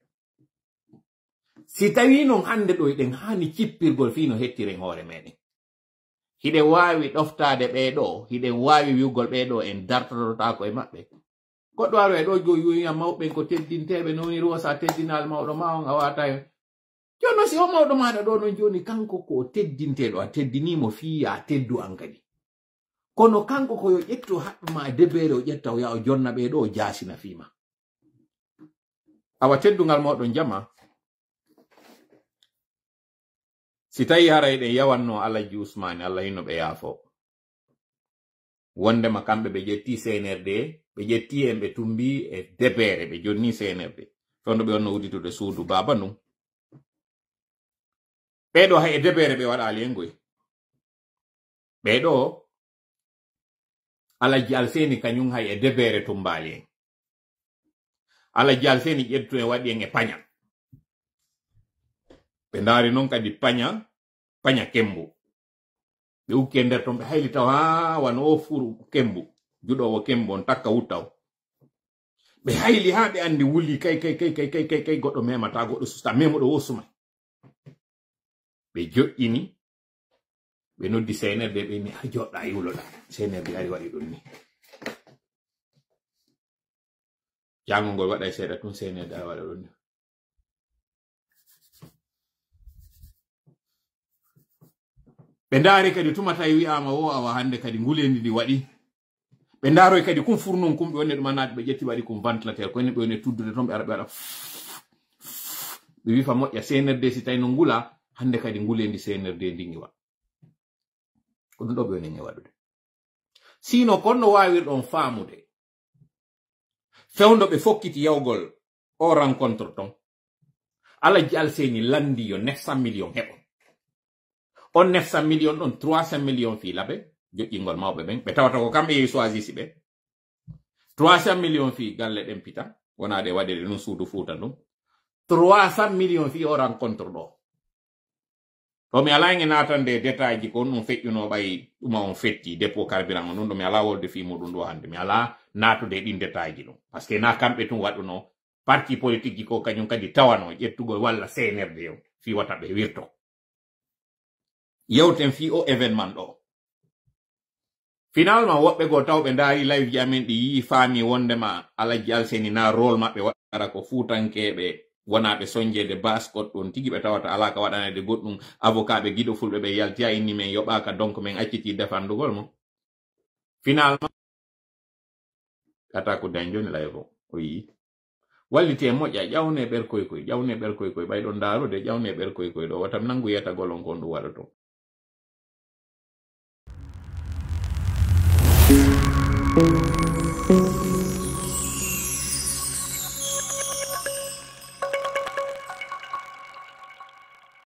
si tawi non hande ɗo eɗen hani cippirgol fino hettiren hoore meɗen hiɗen wawi ɗoftade ɓeɗo hiɗen wawi wiwgol ɓeɗo en dartototako e maɓɓe goɗɗo aro e ɗo jo yoyiya mawɓen ko teddinteɓe noni rosa teddinal mawɗo ma on a wata jonno si o mawɗo maɗa ɗo non joni kanko ko teddinteɗo a teddinimo fiya a teddu an kadi kono kanko ko yo ƴettu haɓɓema e debere o ƴetta o ya o jonna ɓeɗo o jasina fima awa teddugal mawɗon jama si tawi hara eɗen yawanno Alhaji Ousmane Allah hinno ɓe yaafo wondema kamɓe ɓe ƴetti C N R D ɓe ƴetti en ɓe tumbi e debere ɓe jonni C N R D fewno ɓe wonno uditude suudu baba num ɓeɗo hay e debere ɓe waɗali en goy ɓeɗo Alhaji Alseni kañum hay e debere tumbali en Alhaji Alseni ƴettu en waɗi en e paña ɓe ndaari noon kadi paña paña kembu ɓe ukki e nder toon ɓe hayli taw ha wano o furu kembu juɗowo kembu on takka wuttaw ɓe hayli ha ɓe andi wuli kay kay kay kay kay kay kay goɗɗo memata goɗɗo susta memoɗo wo suma ɓe joƴƴini ɓe noddi C N R D ɓe ni a joɗɗa yuloɗa C N R D ari waɗi ɗum ni jangol ngol waɗa seeɗa tun C N R D ari waɗa ɗum ni ɓe ndaari kadi tumata e wi'ama wo awa hande kadi ngulendi ndi waɗi ɓe ndaaroy kadi kum furnon kum ɓe wonne ɗumanade ɓe ƴetti waɗi kum ventilateur koyne ɓe wonne tuddude toon ɓe ara ɓe waɗa ɓe wifa moƴƴa C N R D si tawi no ngula hande kadi ngulendi C N R D ndingi wa ko ɗum ɗo ɓe woni e waɗude sino konno wawi ɗon faamude fewndo ɓe fokkiti yawgol o rencontre ton Alaji Alseni landi yo neuf cent millions heɓo on neuf cent millions ɗon trois cent millions fi laɓe joƴƴingol mawɓe ɓen ɓe tawata ko kamɓe yehi choisisi ɓe trois cent millions fi galle ɗen pita wona ɗe waɗe ɗe ɗum suudu fuuta ɗum trois cent millions fi o rencontre ɗo to mi ala nge natande détail ji ko ɗum feƴƴuno ɓay ɗuma on fetti dépôt carburant on ɗum ɗo mi ala wolde fi muɗum ɗo hande mi ala natude ɗin détail ji ɗum par ce que na kamɓe tun waɗuno parti politique ji ko kañum kadi tawano ƴettugol walla C N R D o fi wata ɓe wirto yewten fi o événement ɗo finalement woɓɓe go tawɓe ndaari live ji amen ɗi yi faami wondema Alaji Alseni na rôle maɓɓe waɗara ko fuutankeɓe wonaɓe sonjede baskot ɗon tigi ɓe tawata alaka waɗanede goɗɗum avocat ɓe giɗo fulɓe ɓe yaltiya inni men yoɓaka donc min acciti defandugol mo finalement ata ko dañ joni layro o yi wallite moƴƴa ƴawne ɓer koy koy ƴawne ɓer koy koy ɓayɗon daarude ƴawne ɓer koy koy ɗo watam nangu yetagol on kon ɗum waɗa to Thank you.